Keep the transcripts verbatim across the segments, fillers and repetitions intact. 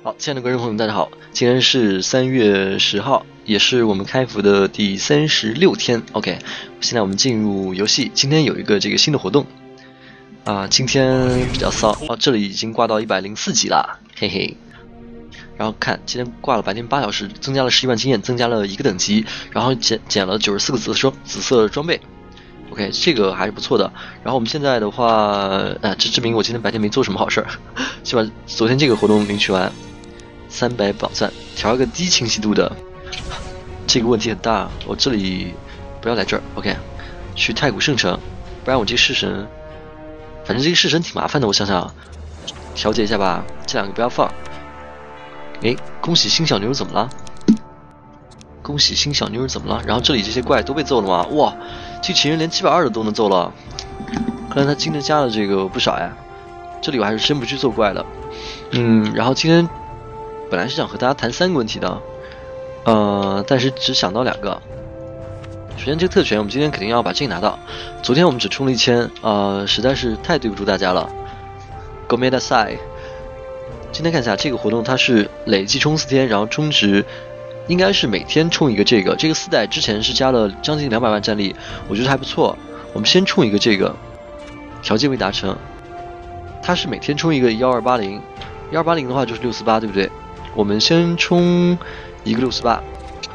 好，亲爱的观众朋友们，大家好，今天是三月十号，也是我们开服的第三十六天。OK， 现在我们进入游戏。今天有一个这个新的活动啊，今天比较骚啊，这里已经挂到一百零四级了，嘿嘿。然后看今天挂了白天八小时，增加了十一万经验，增加了一个等级，然后减减了九十四个紫色装紫色装备。OK， 这个还是不错的。然后我们现在的话，啊，这证明我今天白天没做什么好事儿，先把昨天这个活动领取完。三百宝钻，调一个低清晰度的，这个问题很大。我这里不要来这儿 ，OK， 去太古圣城，不然我这个式神，反正这个式神挺麻烦的。我想想，调节一下吧，这两个不要放。哎，恭喜新小妞怎么了？恭喜新小妞怎么了？然后这里这些怪都被揍了吗？哇，这情人连七百二的都能揍了，看来他今天加了这个不少呀。这里我还是真不去揍怪了。嗯，然后今天。本来是想和大家谈三个问题的，呃，但是只想到两个。首先，这个特权我们今天肯定要把这个拿到。昨天我们只充了一千，呃，实在是太对不住大家了。ごめんなさい。今天看一下这个活动，它是累计充四天，然后充值应该是每天充一个这个。这个四代之前是加了将近两百万战力，我觉得还不错。我们先充一个这个，条件未达成。它是每天充一个一二八零，一二八零的话就是六四八，对不对？我们先充一个六四八，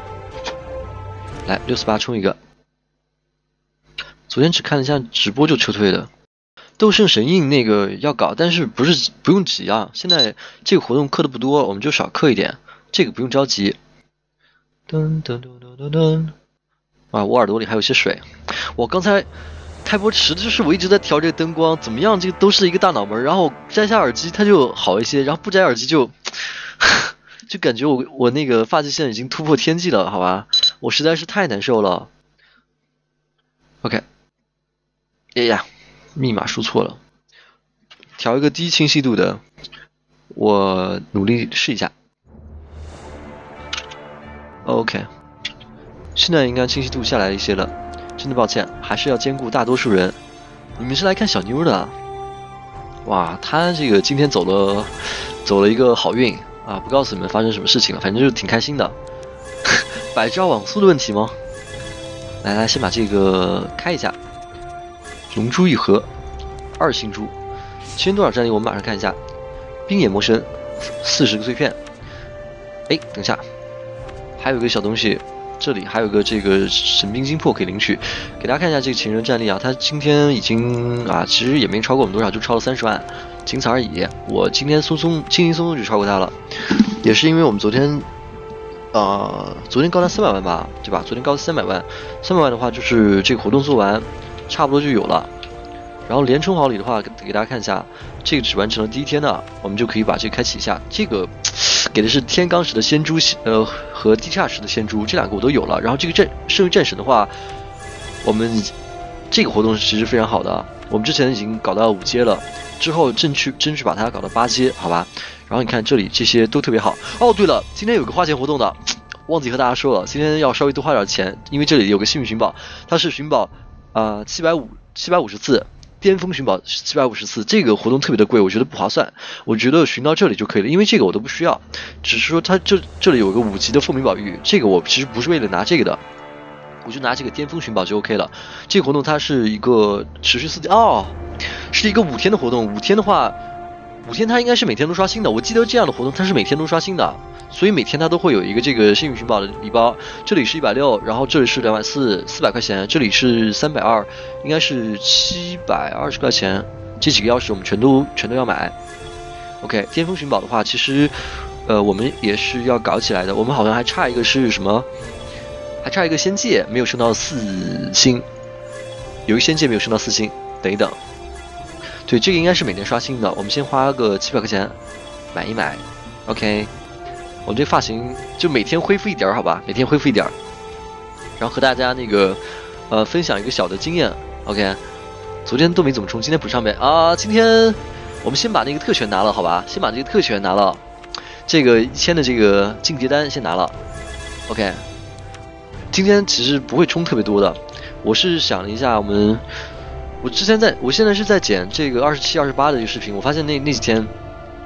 来六四八充一个。昨天只看了一下直播就撤退了。斗圣神印那个要搞，但是不是不用急啊。现在这个活动氪的不多，我们就少氪一点，这个不用着急。噔噔噔噔噔噔，啊，我耳朵里还有些水。我刚才开播迟的就是我一直在调这个灯光，怎么样？这个都是一个大脑门，然后摘下耳机它就好一些，然后不摘耳机就。就感觉我我那个发际线已经突破天际了，好吧，我实在是太难受了。OK， 哎呀，密码输错了，调一个低清晰度的，我努力试一下。OK， 现在应该清晰度下来一些了，真的抱歉，还是要兼顾大多数人。你们是来看小妞的，哇，他这个今天走了走了一个好运。啊，不告诉你们发生什么事情了，反正就是挺开心的。百兆网速的问题吗？来来，先把这个开一下。龙珠一盒，二星珠，千多少战力？我们马上看一下。冰眼魔神，四十个碎片。哎，等一下，还有一个小东西，这里还有个这个神兵精魄可以领取。给大家看一下这个情人战力啊，他今天已经啊，其实也没超过我们多少，就超了三十万。仅此而已，我今天松松轻轻松松就超过他了，也是因为我们昨天，呃，昨天高达三百万吧，对吧？昨天高达三百万，三百万的话就是这个活动做完，差不多就有了。然后连充好礼的话，给给大家看一下，这个只完成了第一天呢，我们就可以把这个开启一下。这个给的是天罡石的仙珠，呃，和地煞石的仙珠，这两个我都有了。然后这个战圣域战神的话，我们这个活动其实非常好的，我们之前已经搞到五阶了。之后争取争取把它搞到八阶，好吧？然后你看这里这些都特别好。哦，对了，今天有个花钱活动的，忘记和大家说了，今天要稍微多花点钱，因为这里有个幸运寻宝，它是寻宝啊七百五七百五十次，巅峰寻宝七百五十次，这个活动特别的贵，我觉得不划算。我觉得寻到这里就可以了，因为这个我都不需要，只是说它这这里有个五级的凤鸣宝玉，这个我其实不是为了拿这个的。我就拿这个巅峰寻宝就 OK 了。这个活动它是一个持续四天哦，是一个五天的活动。五天的话，五天它应该是每天都刷新的。我记得这样的活动它是每天都刷新的，所以每天它都会有一个这个幸运寻宝的礼包。这里是一百六，然后这里是两百四，四百块钱，这里是三百二，应该是七百二十块钱。这几个钥匙我们全都全都要买。OK， 巅峰寻宝的话，其实呃我们也是要搞起来的。我们好像还差一个是什么？还差一个仙界没有升到四星，有一个仙界没有升到四星，等一等。对，这个应该是每天刷新的，我们先花个七百块钱买一买。OK， 我们这发型就每天恢复一点好吧，每天恢复一点，然后和大家那个呃分享一个小的经验。OK， 昨天都没怎么充，今天补上呗啊！今天我们先把那个特权拿了好吧，先把这个特权拿了，这个一千的这个进阶单先拿了。OK。今天其实不会充特别多的，我是想了一下，我们我之前在我现在是在剪这个二十七、二十八的这个视频，我发现那那几天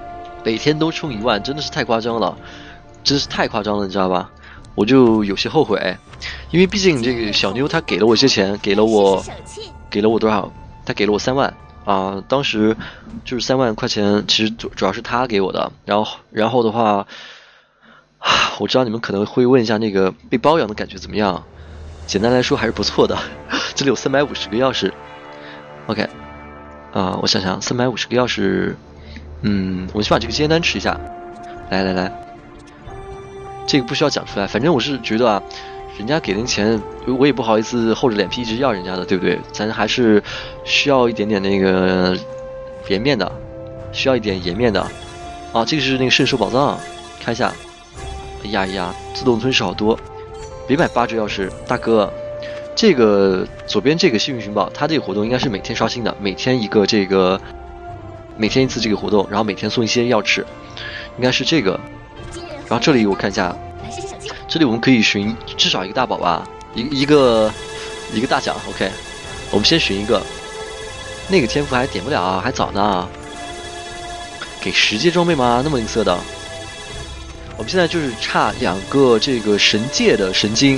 每天都充一万，真的是太夸张了，真是太夸张了，你知道吧？我就有些后悔，因为毕竟这个小妞她给了我一些钱，给了我，给了我多少？她给了我三万啊！当时就是三万块钱，其实主主要是她给我的。然后，然后的话，我知道你们可能会问一下那个被包养的感觉怎么样？简单来说还是不错的。这里有三百五十个钥匙 ，OK， 啊，我想想，三百五十个钥匙，嗯，我先把这个接单吃一下。来来来。这个不需要讲出来，反正我是觉得啊，人家给的钱，我也不好意思厚着脸皮一直要人家的，对不对？咱还是需要一点点那个颜面的，需要一点颜面的啊。这个是那个圣兽宝藏，看一下。哎呀呀，自动吞噬好多，别买八只钥匙，大哥。这个左边这个幸运寻宝，它这个活动应该是每天刷新的，每天一个这个，每天一次这个活动，然后每天送一些钥匙，应该是这个。然后这里我看一下，这里我们可以寻至少一个大宝吧，一一个一个大奖 ，OK， 我们先寻一个，那个天赋还点不了啊，还早呢。给十阶装备吗？那么吝啬的。我们现在就是差两个这个神界的神经。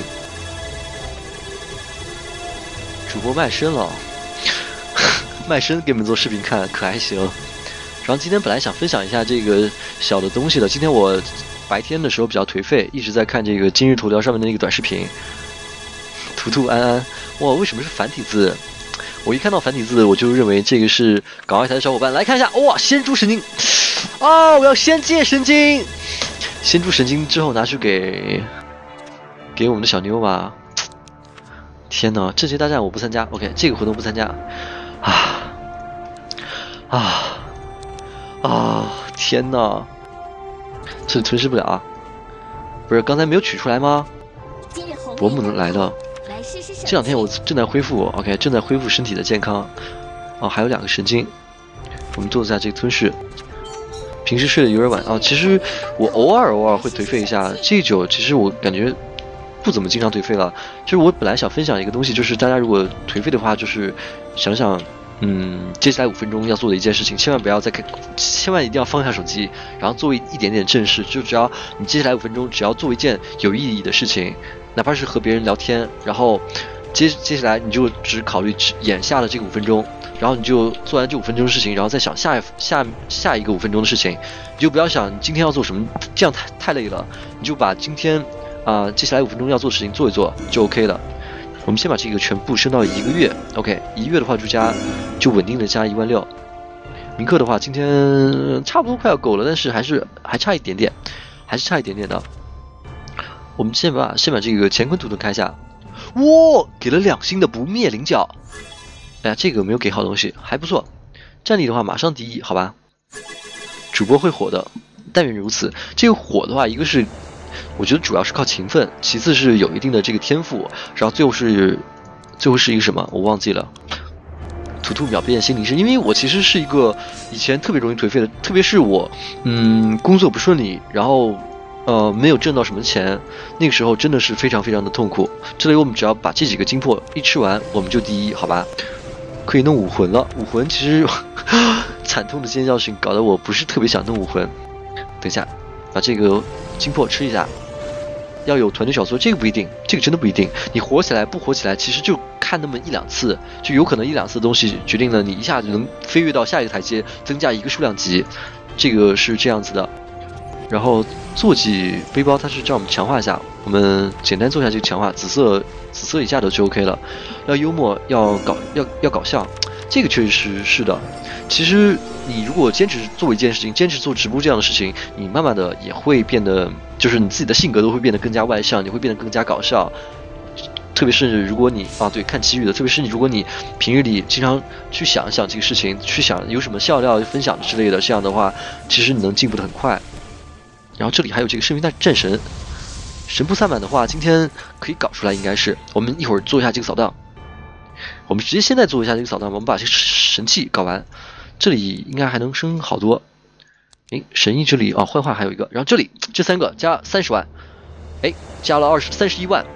主播卖身了，卖身给你们做视频看，可还行。然后今天本来想分享一下这个小的东西的，今天我白天的时候比较颓废，一直在看这个今日头条上面的那个短视频。图图安安，哇，为什么是繁体字？我一看到繁体字，我就认为这个是港外台的小伙伴。来看一下，哇，仙珠神经啊！我要仙界神经，仙珠神经之后拿去给给我们的小妞吧。天哪，这些大战我不参加 ，OK， 这个活动不参加。啊啊啊！天哪！这吞噬不了啊！不是刚才没有取出来吗？伯母来了。这两天我正在恢复 ，OK， 正在恢复身体的健康。哦，还有两个神经，我们做一下这个吞噬。平时睡得有点晚啊，其实我偶尔偶尔会颓废一下。这酒其实我感觉不怎么经常颓废了。就是我本来想分享一个东西，就是大家如果颓废的话，就是想想。嗯，接下来五分钟要做的一件事情，千万不要再看，千万一定要放下手机，然后做一一点点正事。就只要你接下来五分钟，只要做一件有意义的事情，哪怕是和别人聊天，然后接接下来你就只考虑眼下的这个五分钟，然后你就做完这五分钟的事情，然后再想下一下下一个五分钟的事情，你就不要想你今天要做什么，这样太太累了，你就把今天啊、呃、接下来五分钟要做的事情做一做就 OK 了。我们先把这个全部升到一个月 ，OK， 一月的话就加，就稳定的加一万六。铭刻的话，今天差不多快要够了，但是还是还差一点点，还是差一点点的。我们先把先把这个乾坤图腾开一下，哇，给了两星的不灭菱角。哎呀，这个没有给好东西，还不错。战力的话马上第一，好吧。主播会火的，但愿如此。这个火的话，一个是。我觉得主要是靠勤奋，其次是有一定的这个天赋，然后最后是，最后是一个什么我忘记了。图图秒变心灵师，因为我其实是一个以前特别容易颓废的，特别是我，嗯，工作不顺利，然后呃没有挣到什么钱，那个时候真的是非常非常的痛苦。这里我们只要把这几个精魄一吃完，我们就第一，好吧？可以弄武魂了，武魂其实惨痛的尖叫声搞得我不是特别想弄武魂。等一下，把这个精魄吃一下。要有团队小作，这个不一定，这个真的不一定。你火起来不火起来，其实就看那么一两次，就有可能一两次的东西决定了你一下就能飞跃到下一个台阶，增加一个数量级，这个是这样子的。然后坐骑背包它是叫我们强化一下，我们简单做一下这个强化，紫色紫色以下的就 OK 了。要幽默，要搞要要搞笑，这个确实是是的。其实你如果坚持做一件事情，坚持做直播这样的事情，你慢慢的也会变得，就是你自己的性格都会变得更加外向，你会变得更加搞笑。特别是如果你啊对看奇遇的，特别是你如果你平日里经常去想一想这个事情，去想有什么笑料分享之类的，这样的话，其实你能进步的很快。然后这里还有这个生命战神，神菩萨满的话，今天可以搞出来，应该是我们一会儿做一下这个扫荡。我们直接现在做一下这个扫荡，我们把这个神器搞完。这里应该还能升好多，诶，神医这里啊，幻化还有一个，然后这里这三个加三十万，诶，加了二十三十一万。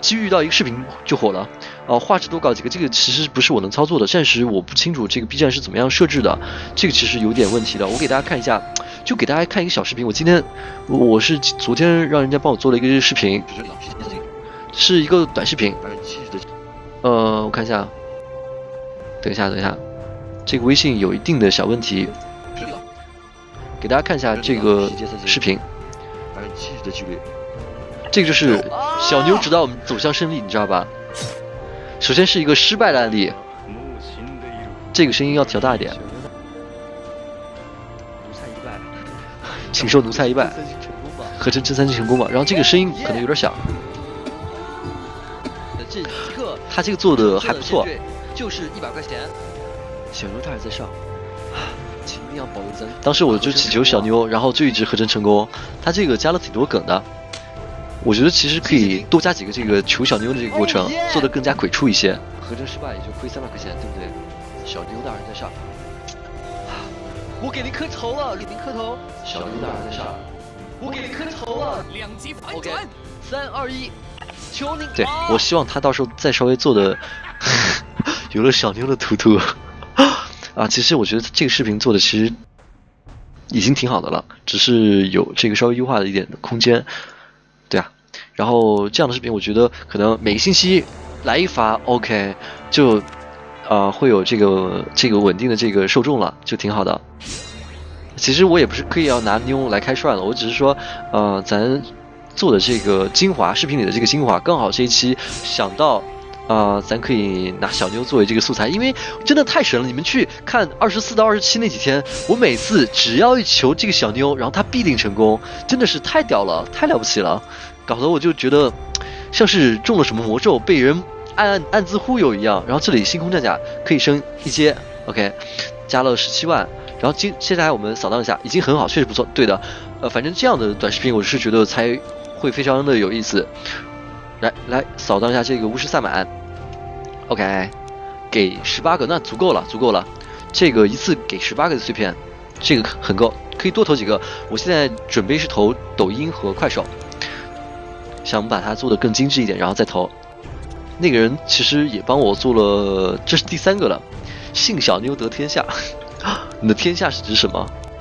机遇到一个视频就火了，啊、呃，画质多搞几个，这个其实不是我能操作的，暂时我不清楚这个 B 站是怎么样设置的，这个其实有点问题的。我给大家看一下，就给大家看一个小视频。我今天我是昨天让人家帮我做了一个视频，是一个短视频。呃，我看一下，等一下，等一下，这个微信有一定的小问题，给大家看一下这个视频。这个就是小妞指导我们走向胜利，你知道吧？首先是一个失败的案例，这个声音要调大一点。请受奴才一拜，合成真三进成功吧。然后这个声音可能有点小。这一刻，他这个做的还不错，就是一百块钱。小妞大人在上，请一定要保佑咱。当时我就祈求小妞，然后就一直合成成功。他这个加了挺多梗的。我觉得其实可以多加几个这个求小妞的这个过程，做得更加鬼畜一些。合成失败也就亏三百块钱，对不对？小妞大人在上，我给您磕头了，给您磕头。小妞大人在上，我给您磕头了。两级反转，三二一，求您。对，我希望他到时候再稍微做的有了小妞的图图啊。其实我觉得这个视频做的其实已经挺好的了，只是有这个稍微优化的一点的空间。对啊，然后这样的视频，我觉得可能每个星期来一发 ，OK， 就呃会有这个这个稳定的这个受众了，就挺好的。其实我也不是刻意要拿妞来开涮了，我只是说，呃，咱做的这个精华视频里的这个精华，刚好这一期想到，呃，咱可以拿小妞作为这个素材，因为真的太神了。你们去看二十四到二十七那几天，我每次只要一求这个小妞，然后她必定成功，真的是太屌了，太了不起了，搞得我就觉得像是中了什么魔咒，被人暗暗暗自忽悠一样。然后这里星空战甲可以升一阶 ，OK， 加了十七万。然后今接下来我们扫荡一下，已经很好，确实不错。对的，呃，反正这样的短视频我是觉得才会非常的有意思。来来扫荡一下这个巫师萨满 ，OK， 给十八个，那足够了，足够了。这个一次给十八个的碎片，这个很够，可以多投几个。我现在准备是投抖音和快手，想把它做得更精致一点，然后再投。那个人其实也帮我做了，这是第三个了。信小妞得天下。你的天下是指什么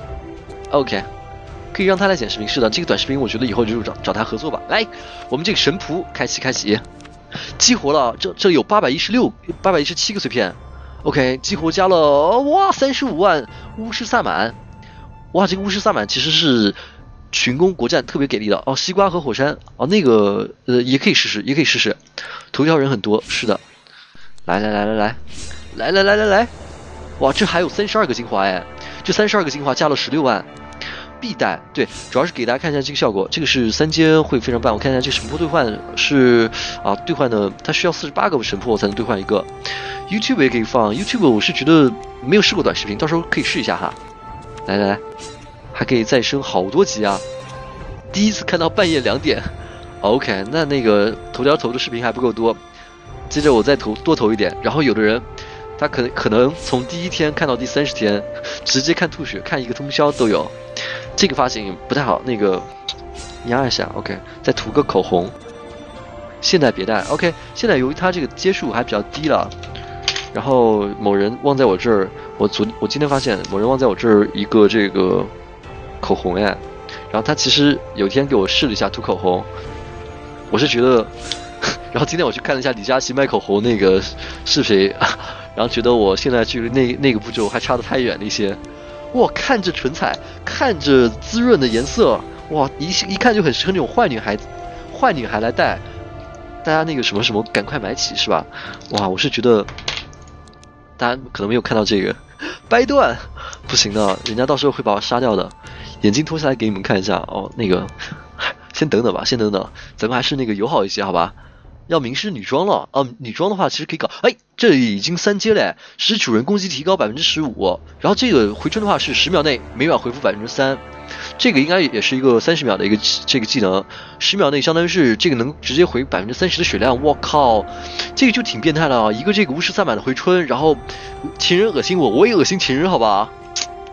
？OK， 可以让他来剪视频。是的，这个短视频我觉得以后就找找他合作吧。来，我们这个神仆开启开启，激活了，这这里有八百一十六、八百一十七个碎片。OK， 激活加了哇三十五万巫师萨满，哇这个巫师萨满其实是群攻国战特别给力的哦。西瓜和火山哦，那个呃也可以试试，也可以试试。头条人很多，是的。来来来来来来来来来来。哇，这还有三十二个精华哎！这三十二个精华加了十六万，必带。对，主要是给大家看一下这个效果。这个是三阶会非常棒。我看一下这个神魄兑换是啊，兑换的它需要四十八个神魄才能兑换一个。YouTube 也可以放 ，YouTube 我是觉得没有试过短视频，到时候可以试一下哈。来来来，还可以再升好多级啊！第一次看到半夜两点 ，OK， 那那个头条投的视频还不够多，接着我再投多投一点，然后有的人。他可能可能从第一天看到第三十天，直接看吐血，看一个通宵都有。这个发型不太好，那个压一下 ，OK， 再涂个口红。现在别戴 ，OK。现在由于它这个阶数还比较低了，然后某人忘在我这儿，我昨我今天发现某人忘在我这儿一个这个口红哎，然后他其实有天给我试了一下涂口红，我是觉得，然后今天我去看了一下李佳琦卖口红那个视频。然后觉得我现在距离那那个步骤还差得太远了一些，哇，看着唇彩，看着滋润的颜色，哇，一一看就很适合那种坏女孩子，坏女孩来戴，大家那个什么什么赶快买起是吧？哇，我是觉得，大家可能没有看到这个，掰断，不行的，人家到时候会把我杀掉的，眼镜脱下来给你们看一下哦，那个，先等等吧，先等等，咱们还是那个友好一些好吧？要明示女装了啊！女装的话其实可以搞，哎，这里已经三阶嘞，使主人攻击提高百分之十五，然后这个回春的话是十秒内每秒回复百分之三，这个应该也是一个三十秒的一个这个技能，十秒内相当于是这个能直接回百分之三十的血量，我靠，这个就挺变态了啊！一个这个巫师萨满的回春，然后情人恶心我，我也恶心情人，好吧？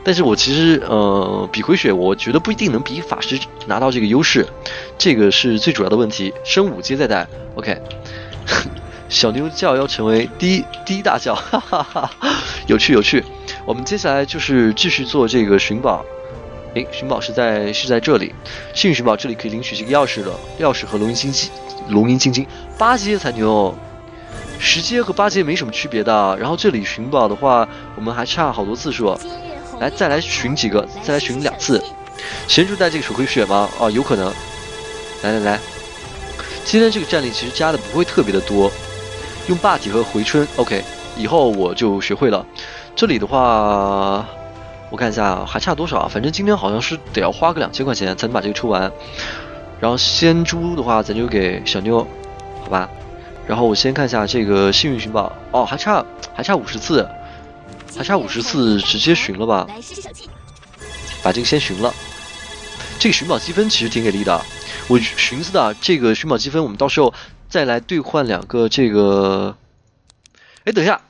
但是我其实呃比回血，我觉得不一定能比法师拿到这个优势，这个是最主要的问题。升五阶再带 ，OK。小妞教要成为第一第一大教，哈哈哈，有趣有趣。我们接下来就是继续做这个寻宝。诶，寻宝是在是在这里，幸运寻宝这里可以领取这个钥匙了，钥匙和龙吟金鸡，龙吟金晶，八阶才牛，十阶和八阶没什么区别的。然后这里寻宝的话，我们还差好多次数，来再来寻几个，再来寻两次。先就带这个手回血吗？哦，有可能。来来来，今天这个战力其实加的不会特别的多，用霸体和回春 ，OK， 以后我就学会了。这里的话。我看一下还差多少啊？反正今天好像是得要花个两千块钱才能把这个抽完。然后仙珠的话，咱就给小妞，好吧？然后我先看一下这个幸运寻宝，哦，还差还差五十次，还差五十次，直接寻了吧？把这个先寻了。这个寻宝积分其实挺给力的，我寻思的这个寻宝积分，我们到时候再来兑换两个这个。哎，等一下。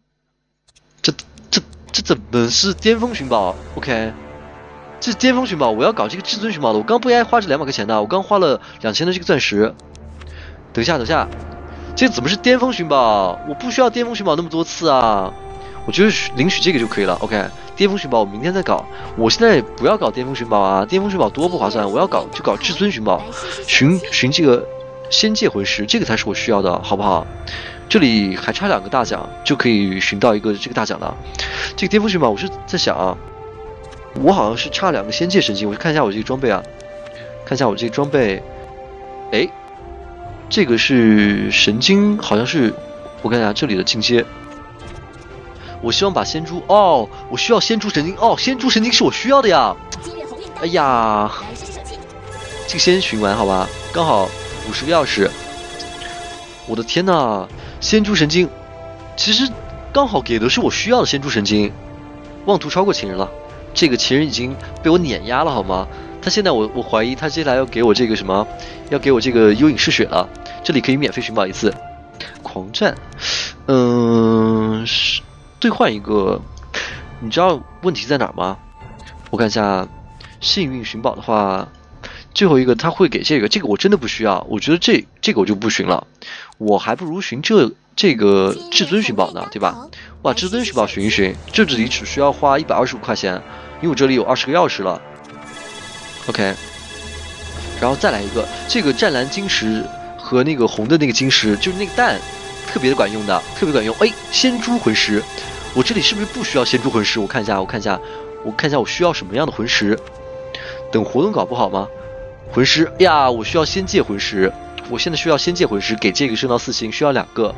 这怎么是巅峰寻宝 ？OK， 这是巅峰寻宝，我要搞这个至尊寻宝的。我刚不应该花这两百块钱的，我刚花了两千的这个钻石。等一下，等一下，这怎么是巅峰寻宝？我不需要巅峰寻宝那么多次啊！我觉得领取这个就可以了。OK， 巅峰寻宝我明天再搞，我现在不要搞巅峰寻宝啊！巅峰寻宝多不划算，我要搞就搞至尊寻宝，寻寻这个仙界魂石，这个才是我需要的，好不好？这里还差两个大奖就可以寻到一个这个大奖了。这个巅峰寻宝，我是在想啊，我好像是差两个仙界神经，我去看一下我这个装备啊，看一下我这个装备，哎，这个是神经，好像是，我看一下这里的进阶。我希望把仙珠哦，我需要仙珠神经哦，仙珠神经是我需要的呀。哎呀，这个先寻完好吧，刚好五十个钥匙。我的天呐！仙珠神经，其实刚好给的是我需要的仙珠神经。妄图超过情人了，这个情人已经被我碾压了，好吗？他现在我我怀疑他接下来要给我这个什么，要给我这个幽影嗜血了。这里可以免费寻宝一次。狂战，嗯，是兑换一个。你知道问题在哪儿吗？我看一下，幸运寻宝的话，最后一个他会给这个，这个我真的不需要。我觉得这这个我就不寻了。我还不如寻这这个至尊寻宝呢，对吧？哇，至尊寻宝寻一寻，这里只需要花一百二十五块钱，因为我这里有二十个钥匙了。OK， 然后再来一个，这个湛蓝晶石和那个红的那个晶石，就是那个蛋，特别的管用的，特别管用。哎，仙珠魂石，我这里是不是不需要仙珠魂石？我看一下，我看一下，我看一下我需要什么样的魂石？等活动搞不好吗？魂石，哎呀，我需要仙界魂石。我现在需要仙界魂石，给这个升到四星需要两个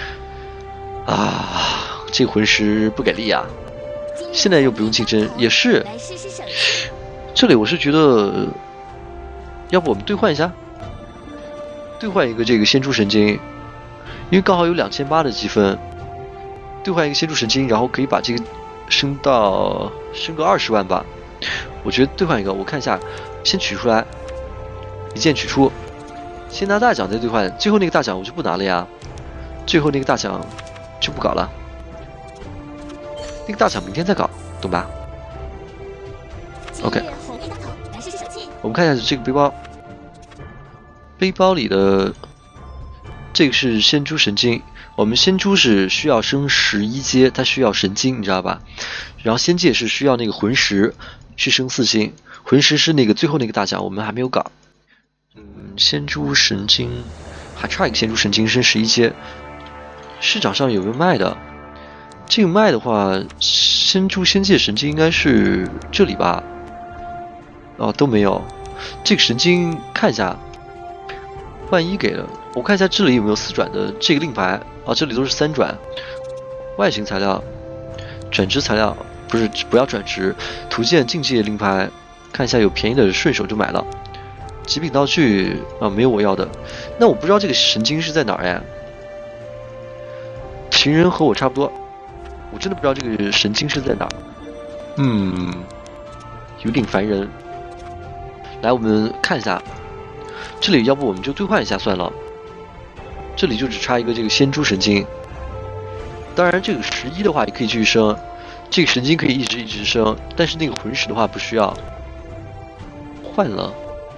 啊，这个魂石不给力啊！现在又不用竞争，也是。这里我是觉得，要不我们兑换一下，兑换一个这个仙珠神经，因为刚好有两千八的积分，兑换一个仙珠神经，然后可以把这个升到升个二十万吧。我觉得兑换一个，我看一下，先取出来，一键取出。先拿大奖再兑换，最后那个大奖我就不拿了呀，最后那个大奖就不搞了，那个大奖明天再搞，懂吧 ？OK， 我们看一下这个背包，背包里的这个是仙珠神经，我们仙珠是需要升十一阶，它需要神经，你知道吧？然后仙界是需要那个魂石去升四星，魂石是那个最后那个大奖，我们还没有搞。嗯，仙珠神经还差一个仙珠神经升十一阶，市场上有没有卖的？这个卖的话，仙珠仙界神经应该是这里吧？哦，都没有。这个神经看一下，万一给了，我看一下这里有没有四转的这个令牌啊？这里都是三转，外形材料、转职材料不是不要转职，图鉴境界令牌，看一下有便宜的顺手就买了。极品道具啊，没有我要的。那我不知道这个神经是在哪儿呀？情人和我差不多，我真的不知道这个神经是在哪儿。嗯，有点烦人。来，我们看一下，这里要不我们就兑换一下算了。这里就只差一个这个仙珠神经。当然，这个十一的话也可以继续升。 这个神经可以一直一直升，但是那个魂石的话不需要。换了，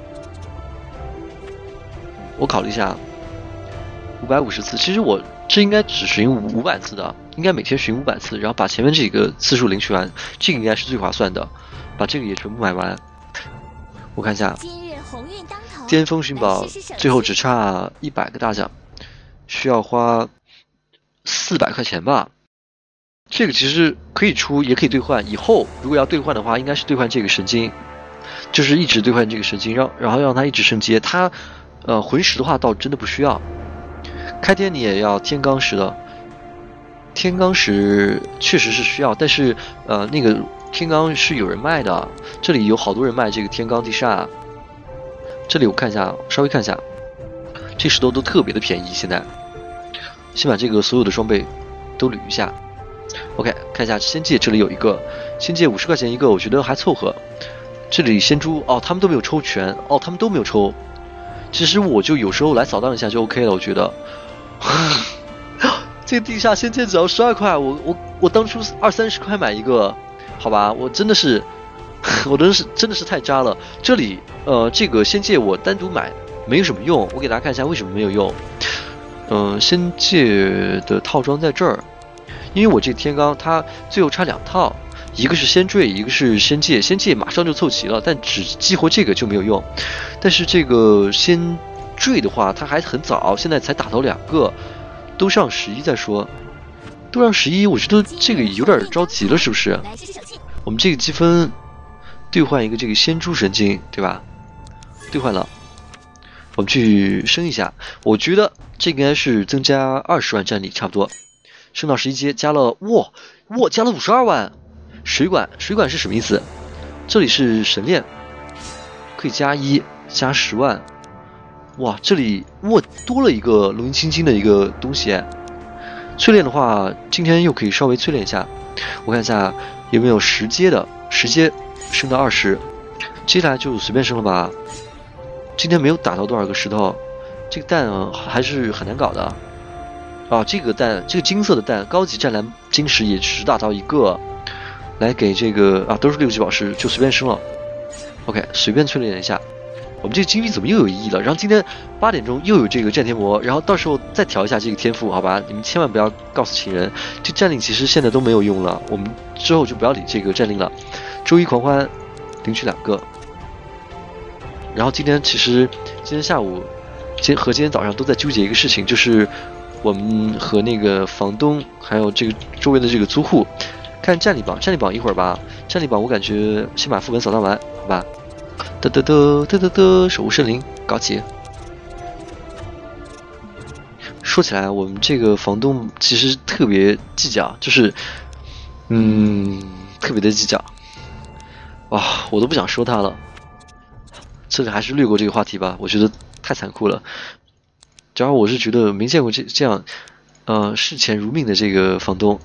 我考虑一下，五百五十次，其实我这应该只寻五百次的，应该每天寻五百次，然后把前面这个次数领取完，这个应该是最划算的，把这个也全部买完。我看一下，巅峰寻宝最后只差一百个大奖，需要花四百块钱吧。这个其实可以出，也可以兑换。以后如果要兑换的话，应该是兑换这个神经，就是一直兑换这个神经，让然后让它一直升阶。它，呃，魂石的话倒真的不需要。开天你也要天罡石的，天罡石确实是需要，但是呃，那个天罡是有人卖的，这里有好多人卖这个天罡地煞。这里我看一下，稍微看一下，这石头都特别的便宜。现在，先把这个所有的装备都捋一下。OK， 看一下仙界，这里有一个仙界五十块钱一个，我觉得还凑合。这里仙珠哦，他们都没有抽全哦，他们都没有抽。其实我就有时候来扫荡一下就 OK 了，我觉得。这个地下仙界只要十二块，我我我当初二三十块买一个，好吧，我真的是，我真的是真的是太渣了。这里呃，这个仙界我单独买没有什么用，我给大家看一下为什么没有用。嗯、呃，仙界的套装在这儿。因为我这个天罡它最后差两套，一个是仙坠，一个是仙界，仙界马上就凑齐了，但只激活这个就没有用。但是这个仙坠的话，它还很早，现在才打到两个，都上十一再说，都上十一，我觉得这个有点着急了，是不是？我们这个积分兑换一个这个仙珠神经，对吧？兑换了，我们去升一下，我觉得这应该是增加二十万战力，差不多。升到十一阶，加了哇哇，加了五十二万。水管水管是什么意思？这里是神链，可以加一加十万。哇，这里哇多了一个龙吟青金的一个东西。淬炼的话，今天又可以稍微淬炼一下。我看一下有没有十阶的，十阶升到二十，接下来就随便升了吧。今天没有打到多少个石头，这个蛋、啊、还是很难搞的。啊，这个蛋，这个金色的蛋，高级湛蓝晶石也只打到一个，来给这个啊，都是六级宝石，就随便升了。OK， 随便淬炼一下。我们这个金币怎么又有意义了？然后今天八点钟又有这个战天魔，然后到时候再调一下这个天赋，好吧？你们千万不要告诉情人，这战令其实现在都没有用了，我们之后就不要理这个战令了。周一狂欢，领取两个。然后今天其实今天下午，今和今天早上都在纠结一个事情，就是。我们和那个房东，还有这个周围的这个租户，看战力榜。战力榜一会儿吧。战力榜我感觉先把副本扫荡完，好吧？嘚嘚嘚嘚嘚嘚，守护圣灵搞起。说起来，我们这个房东其实特别计较，就是，嗯，特别的计较。哇，我都不想说他了。这里还是略过这个话题吧，我觉得太残酷了。主要我是觉得没见过这这样，呃，视钱如命的这个房东。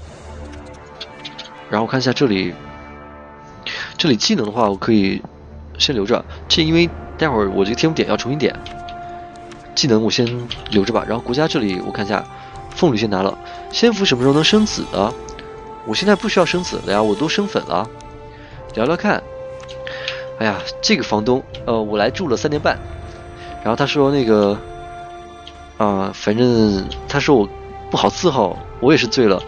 然后看一下这里，这里技能的话，我可以先留着，这因为待会儿我这个天赋点要重新点，技能我先留着吧。然后国家这里我看一下，凤女先拿了，仙符什么时候能升紫的？我现在不需要升紫了呀，我都升粉了。聊聊看，哎呀，这个房东，呃，我来住了三年半，然后他说那个。啊、呃，反正他说我不好伺候，我也是醉了。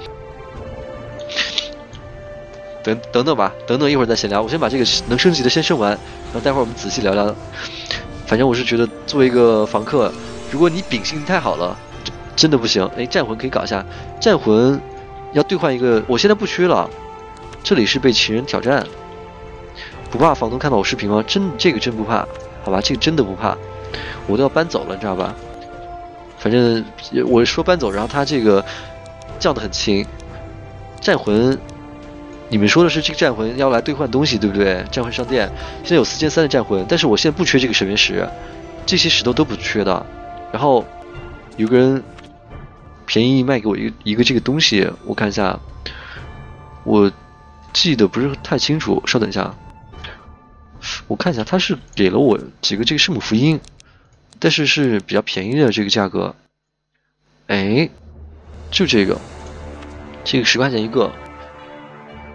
等等等吧，等等一会儿再闲聊。我先把这个能升级的先升完，然后待会儿我们仔细聊聊。反正我是觉得作为一个房客，如果你秉性太好了，真的不行。哎，战魂可以搞一下，战魂要兑换一个，我现在不缺了。这里是被情人挑战，不怕房东看到我视频吗？真这个真不怕，好吧，这个真的不怕，我都要搬走了，你知道吧？反正我说搬走，然后他这个降得很轻。战魂，你们说的是这个战魂要来兑换东西，对不对？战魂商店现在有四千三的战魂，但是我现在不缺这个神原石，这些石头都不缺的。然后有个人便宜卖给我一个一个这个东西，我看一下，我记得不是太清楚，稍等一下，我看一下，他是给了我几个这个圣母福音。但是是比较便宜的这个价格，哎，就这个，这个十块钱一个，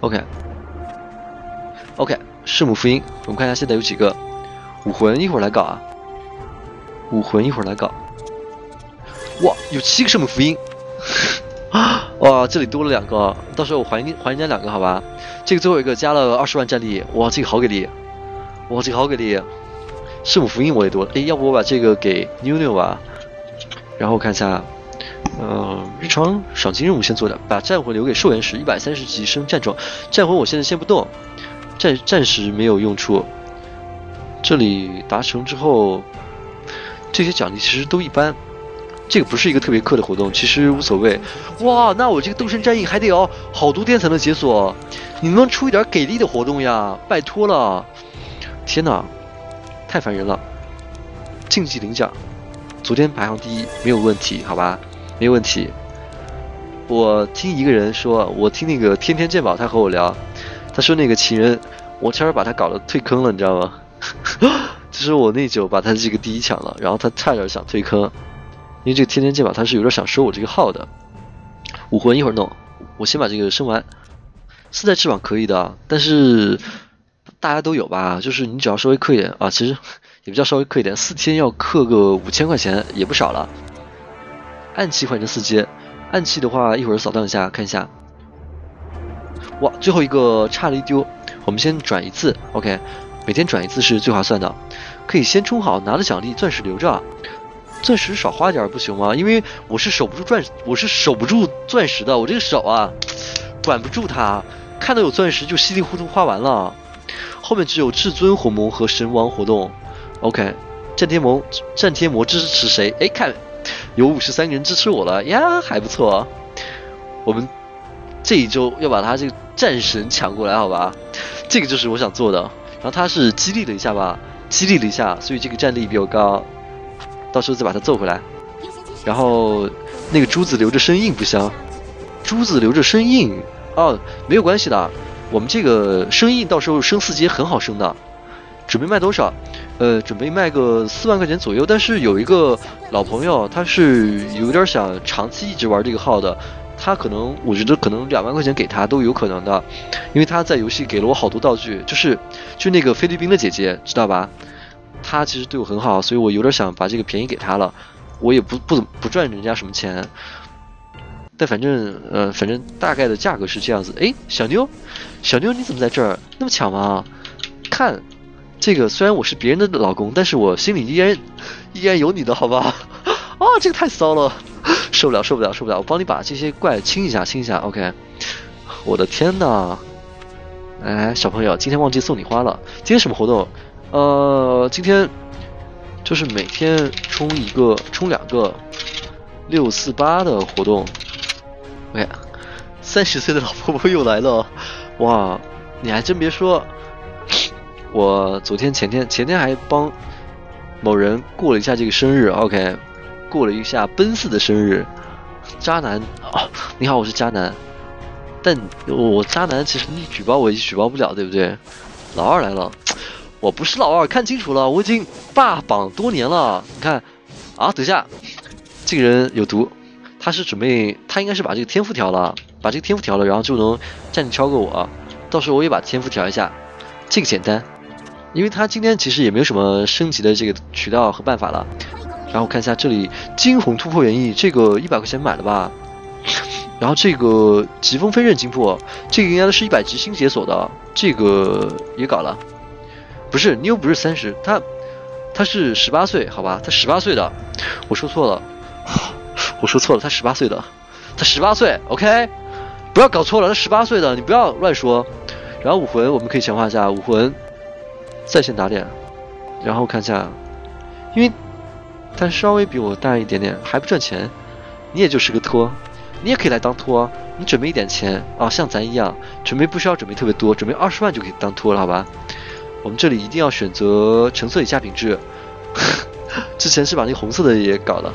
OK，OK， 圣母福音，我们看一下现在有几个武魂，一会儿来搞啊。武魂一会儿来搞。哇，有七个圣母福音。哇，这里多了两个，到时候我还还人家两个，好吧？这个最后一个加了二十万战力，哇，这个好给力，哇，这个好给力。圣母福音我也多了，哎，要不我把这个给妞妞吧？然后看一下，呃，日常赏金任务先做掉，把战魂留给兽原石，一百三十级升战装。战魂我现在先不动，暂暂时没有用处。这里达成之后，这些奖励其实都一般。这个不是一个特别氪的活动，其实无所谓。哇，那我这个斗圣战役还得要好多天才能解锁，你能不能出一点给力的活动呀？拜托了！天哪，太烦人了！竞技领奖，昨天排行第一，没有问题，好吧？没有问题。我听一个人说，我听那个天天鉴宝他和我聊，他说那个情人，我差点把他搞得退坑了，你知道吗？就是我内疚把他这个第一抢了，然后他差点想退坑。因为这个天天鉴宝他是有点想收我这个号的，武魂一会儿弄，我先把这个升完。四代翅膀可以的，但是大家都有吧？就是你只要稍微氪一点啊，其实也不叫稍微氪一点，四天要氪个五千块钱也不少了。暗器换成四阶，暗器的话一会儿扫荡一下看一下。哇，最后一个差了一丢，我们先转一次 ，OK， 每天转一次是最划算的，可以先充好，拿了奖励钻石留着。钻石少花点不行吗？因为我是守不住钻，我是守不住钻石的，我这个手啊，管不住它，看到有钻石就稀里糊涂花完了。后面只有至尊魂盟和神王活动。OK， 战天魔，战天魔支持谁？哎，看有五十三个人支持我了呀，还不错。我们这一周要把他这个战神抢过来，好吧？这个就是我想做的。然后他是激励了一下吧，激励了一下，所以这个战力比我高。到时候再把它揍回来，然后那个珠子留着生硬不香，珠子留着生硬哦，没有关系的，我们这个生硬到时候升四阶很好升的。准备卖多少？呃，准备卖个四万块钱左右。但是有一个老朋友，他是有点想长期一直玩这个号的，他可能我觉得可能两万块钱给他都有可能的，因为他在游戏给了我好多道具，就是就那个菲律宾的姐姐，知道吧？他其实对我很好，所以我有点想把这个便宜给他了。我也不不不赚人家什么钱，但反正呃，反正大概的价格是这样子。哎，小妞，小妞你怎么在这儿？那么巧吗？看，这个虽然我是别人的老公，但是我心里依然依然有你的，好吧？啊，这个太骚了，受不了受不了受不了！我帮你把这些怪清一下清一下 ，OK。我的天哪！来来，小朋友，今天忘记送你花了。今天什么活动？呃，今天就是每天充一个、充两个六四八的活动。OK， 三十岁的老婆婆又来了，哇！你还真别说，我昨天、前天、前天还帮某人过了一下这个生日 ，OK， 过了一下奔四的生日。渣男哦，你好，我是渣男，但我渣男其实你举报我也举报不了，对不对？老二来了。我不是老二，看清楚了，我已经霸榜多年了。你看，啊，等一下，这个人有毒，他是准备，他应该是把这个天赋调了，把这个天赋调了，然后就能战力超过我。到时候我也把天赋调一下，这个简单，因为他今天其实也没有什么升级的这个渠道和办法了。然后看一下这里惊鸿突破园艺，这个一百块钱买了吧？然后这个疾风飞刃精魄，这个应该是一百级新解锁的，这个也搞了。不是，你又不是三十，他他是十八岁，好吧，他十八岁的，我说错了，我说错了，他十八岁的，他十八岁 ，OK， 不要搞错了，他十八岁的，你不要乱说。然后武魂我们可以强化一下，武魂在线打脸，然后看一下，因为他稍微比我大一点点，还不赚钱，你也就是个托，你也可以来当托，你准备一点钱啊，像咱一样，准备不需要准备特别多，准备二十万就可以当托了，好吧？我们这里一定要选择橙色以下品质，之前是把那个红色的也搞了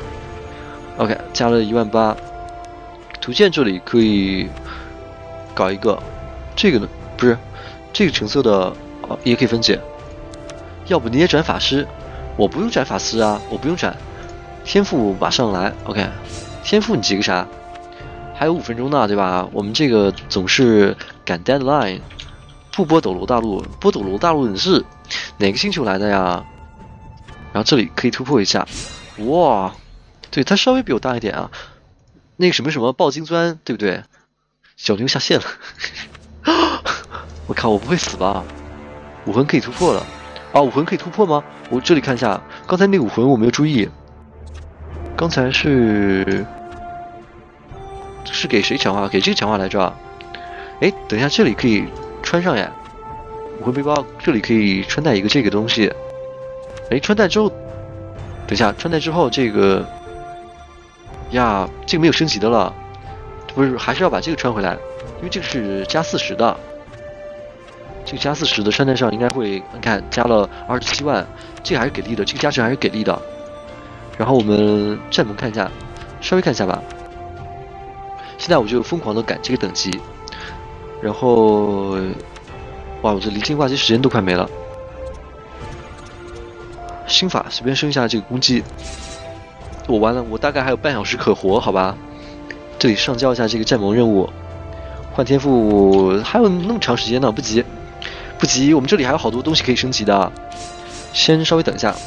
，OK， 加了一万八。图鉴这里可以搞一个，这个呢不是这个橙色的哦，也可以分解。要不你也转法师，我不用转法师啊，我不用转。天赋马上来 ，OK， 天赋你急个啥？ 还有五分钟呢，对吧？我们这个总是赶 deadline。不波斗罗大陆，波斗罗大陆你是哪个星球来的呀？然后这里可以突破一下，哇，对，它稍微比我大一点啊。那个什么什么爆金砖，对不对？小牛下线了，我靠，我不会死吧？武魂可以突破了，啊，武魂可以突破吗？我这里看一下，刚才那个武魂我没有注意，刚才是是给谁强化？给这个强化来着？哎，等一下，这里可以穿上呀。武魂背包这里可以穿戴一个这个东西。哎，穿戴之后，等一下，穿戴之后这个呀，这个没有升级的了，不是，还是要把这个穿回来，因为这个是加四十的。这个加四十的穿戴上应该会，你看加了二十七万，这个还是给力的，这个加成还是给力的。然后我们战盟看一下，稍微看一下吧。现在我就疯狂的赶这个等级，然后，哇，我这离进化机时间都快没了。心法随便升一下这个攻击，我完了，我大概还有半小时可活，好吧？这里上交一下这个战盟任务，换天赋还有那么长时间呢，不急，不急，我们这里还有好多东西可以升级的，先稍微等一下。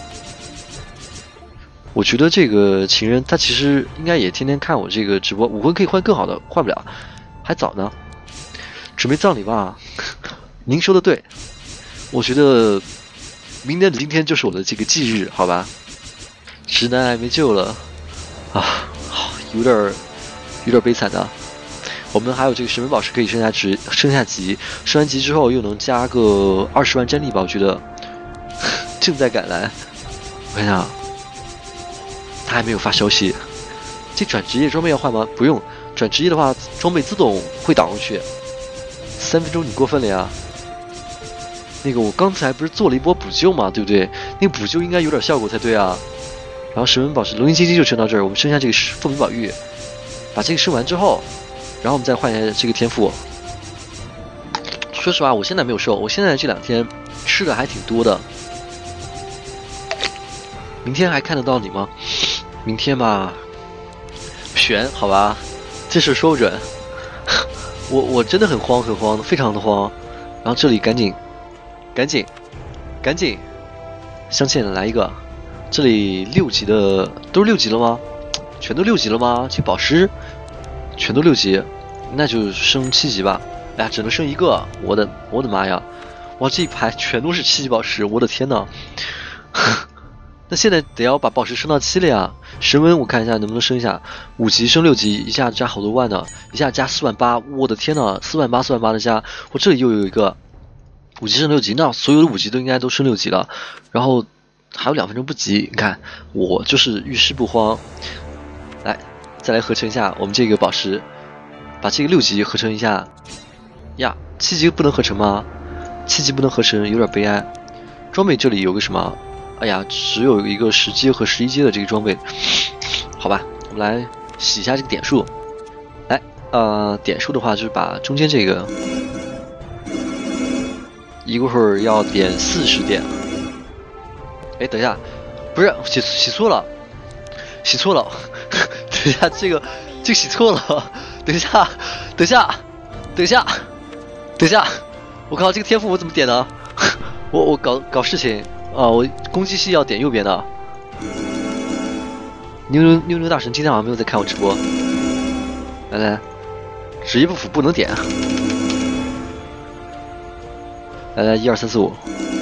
我觉得这个情人他其实应该也天天看我这个直播，武魂可以换更好的，换不了，还早呢。准备葬礼吧，您说的对，我觉得明年的今天就是我的这个忌日，好吧？直男癌没救了啊，有点有点悲惨的。我们还有这个神门宝石可以升下值，升下级，升完级之后又能加个二十万战力吧？我觉得正在赶来。我看一下，他还没有发消息。这转职业装备要换吗？不用，转职业的话，装备自动会导过去。三分钟你过分了呀！那个我刚才不是做了一波补救嘛，对不对？那个补救应该有点效果才对啊。然后神门宝石龙吟基金就升到这儿，我们升下这个凤鸣宝玉，把这个升完之后，然后我们再换一下这个天赋。说实话，我现在没有瘦，我现在这两天吃的还挺多的。明天还看得到你吗？明天吧，悬好吧，这事说不准。我我真的很慌很慌，非常的慌。然后这里赶紧，赶紧，赶紧，镶嵌来一个。这里六级的都是六级了吗？全都六级了吗？这宝石全都六级，那就升七级吧。哎呀，只能升一个，我的我的妈呀！哇，这一排全都是七级宝石，我的天呐！那现在得要把宝石升到七了呀。神温我看一下能不能升一下，五级升六级，一下加好多万呢，一下加四万八，我的天呐，四万八四万八的加，我这里又有一个五级升六级，那所有的五级都应该都升六级了。然后还有两分钟不急，你看我就是遇事不慌。来，再来合成一下我们这个宝石，把这个六级合成一下呀。七级不能合成吗？七级不能合成，有点悲哀。装备这里有个什么？哎呀，只有一个十阶和十一阶的这个装备，好吧，我们来洗一下这个点数。来，呃，点数的话就是把中间这个一会儿要点四十点。哎，等一下，不是洗洗错了，洗错了，等一下，这个这个洗错了，等一下，等一下，等一下，等一下，我靠，这个天赋我怎么点的？我我搞搞事情。啊，我攻击系要点右边的。妞妞妞妞大神今天好像没有在看我直播。来来，职业不符不能点。来来，一二三四五。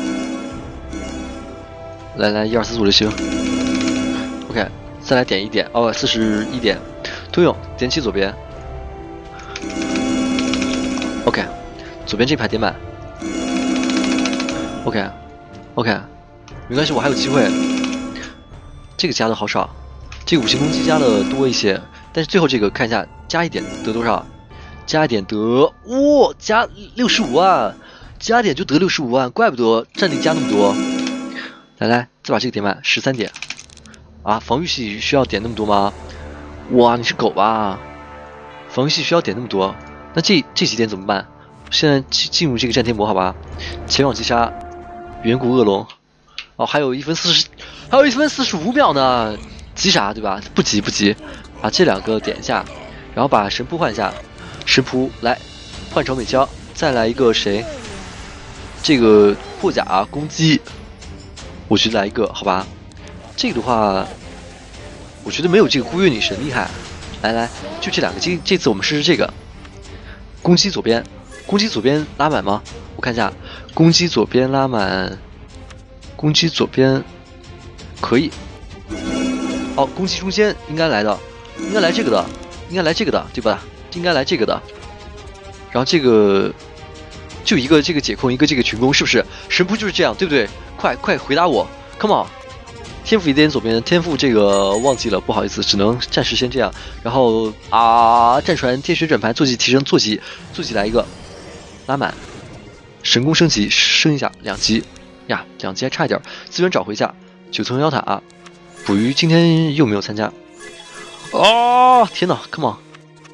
来来，一二三四五就行。OK， 再来点一点。哦，四十一点。通用点起左边。OK， 左边这排点满。OK，OK、OK, OK, 没关系，我还有机会。这个加的好少，这个五星攻击加的多一些，但是最后这个看一下，加一点得多少？加一点得，哇、哦，加六十五万，加一点就得六十五万，怪不得战力加那么多。来来，再把这个点满，十三点。啊，防御系需要点那么多吗？哇，你是狗吧？防御系需要点那么多，那这这几点怎么办？现在进进入这个战天魔，好吧？前往击杀远古恶龙。哦，还有一分四十，还有一分四十五秒呢，急啥对吧？不急不急，把这两个点一下， 然后把神仆换一下，神仆来换成美娇，再来一个谁？这个破甲、啊、攻击，我觉得来一个好吧。这个的话，我觉得没有这个孤月女神厉害。来来，就这两个，这这次我们试试这个攻击左边，攻击左边拉满吗？我看一下，攻击左边拉满，攻击左边可以。哦，攻击中间应该来的，应该来这个的，应该来这个的，对吧？应该来这个的。然后这个就一个这个解控，一个这个群攻，是不是？神仆就是这样，对不对？快快回答我 ，Come on！ 天赋一点左边，天赋这个忘记了，不好意思，只能暂时先这样。然后啊，战船天旋转盘坐骑提升，坐骑坐骑来一个拉满，神功升级升一下两级呀，两级还差一点，资源找回一下。九层妖塔，捕鱼今天又没有参加。哦，天哪 ，Come on！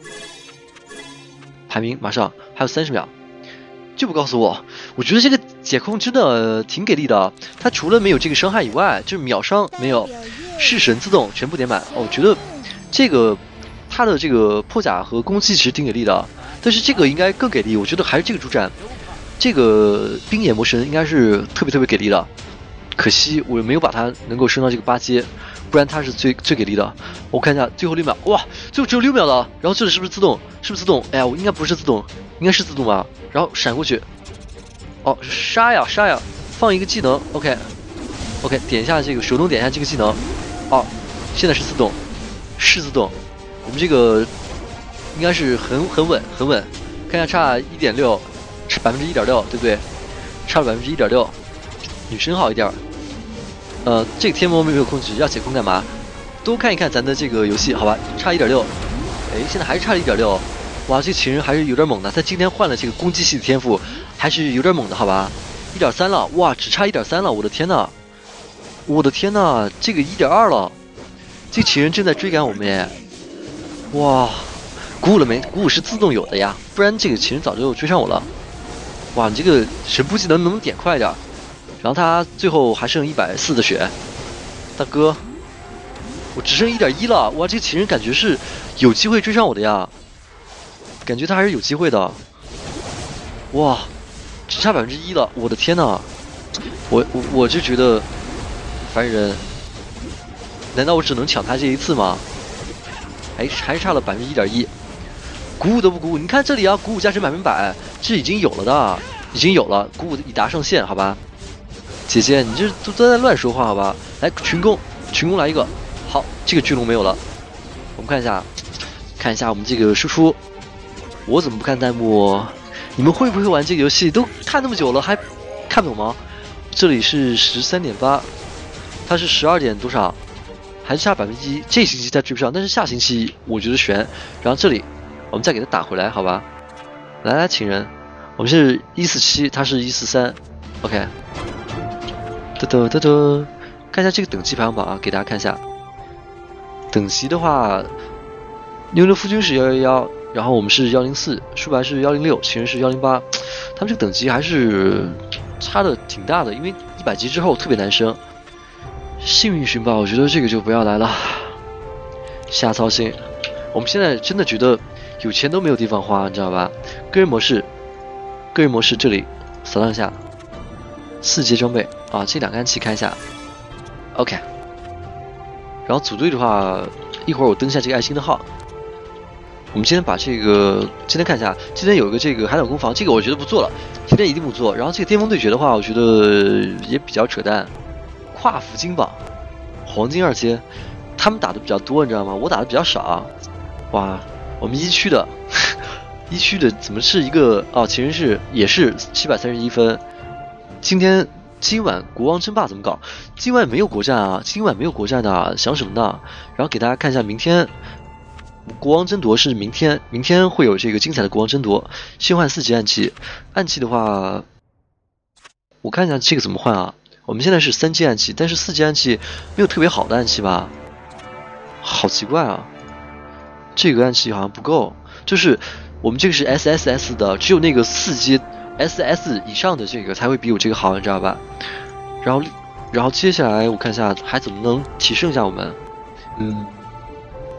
排名马上还有三十秒。就不告诉我，我觉得这个解控真的挺给力的。它除了没有这个伤害以外，就是秒伤没有，式神自动全部点满。哦，我觉得这个它的这个破甲和攻击其实挺给力的，但是这个应该更给力。我觉得还是这个助战，这个冰眼魔神应该是特别特别给力的。可惜我没有把它能够升到这个八阶，不然它是最最给力的。我看一下最后六秒，哇，最后只有六秒了。然后这里是不是自动？是不是自动？哎呀，我应该不是自动，应该是自动吧。然后闪过去，哦，杀呀杀呀，放一个技能 ，OK，OK，、OK, 点一下这个手动点一下这个技能，哦，现在是自动，是自动，我们这个应该是很很稳很稳，看一下差一点六，是百分之一点六，对不对？差了百分之一点六，女生好一点。呃，这个天魔没有控制，要解控干嘛？多看一看咱的这个游戏，好吧？差一点六，哎，现在还是差了一点六。哇，这秦人还是有点猛的，他今天换了这个攻击系的天赋，还是有点猛的，好吧？一点三了，哇，只差一点三了，我的天呐，我的天呐，这个一点二了，这秦人正在追赶我们耶！哇，鼓舞了没？鼓舞是自动有的呀，不然这个秦人早就追上我了。哇，你这个神扑技能能不能点快一点？然后他最后还剩一百四的血，大哥，我只剩一点一了，哇，这个秦人感觉是有机会追上我的呀。感觉他还是有机会的，哇，只差百分之一了，我的天呐，我我我就觉得烦人，难道我只能抢他这一次吗？还还差了百分之一点一，鼓舞都不鼓舞，你看这里啊，鼓舞加成百分百，这已经有了的，已经有了，鼓舞已达上限，好吧？姐姐，你这都都在乱说话，好吧？来群攻，群攻来一个，好，这个巨龙没有了，我们看一下，看一下我们这个输出。我怎么不看弹幕？你们会不会玩这个游戏？都看那么久了还看不懂吗？这里是十三点八，它是十二点多少？还是差百分之一。这星期他追不上，但是下星期我觉得悬。然后这里我们再给他打回来，好吧？来来，情人，我们是一四七，他是一四三 ，OK。嘚嘚嘚嘚，看一下这个等级排行榜啊，给大家看一下。等级的话，牛牛夫君是幺幺幺。然后我们是幺零四，舒白是幺零六，情人是幺零八，他们这个等级还是差的挺大的，因为一百级之后特别难升。幸运寻宝，我觉得这个就不要来了，瞎操心。我们现在真的觉得有钱都没有地方花，你知道吧？个人模式，个人模式这里扫荡一下，四阶装备啊，这两个暗器看一下 ，OK。然后组队的话，一会儿我登一下这个爱心的号。我们今天把这个今天看一下，今天有一个这个海岛攻防，这个我觉得不做了，今天一定不做。然后这个巅峰对决的话，我觉得也比较扯淡。跨服金榜，黄金二阶，他们打的比较多，你知道吗？我打的比较少。哇，我们一区的，一区的怎么是一个哦？情人是也是七百三十一分。今天今晚国王争霸怎么搞？今晚没有国战啊，今晚没有国战的、啊，想什么呢？然后给大家看一下明天。国王争夺是明天，明天会有这个精彩的国王争夺。先换四级暗器，暗器的话，我看一下这个怎么换啊？我们现在是三级暗器，但是四级暗器没有特别好的暗器吧？好奇怪啊！这个暗器好像不够，就是我们这个是 S S S 的，只有那个四级 S S 以上的这个才会比我这个好，你知道吧？然后，然后接下来我看一下还怎么能提升一下我们，嗯。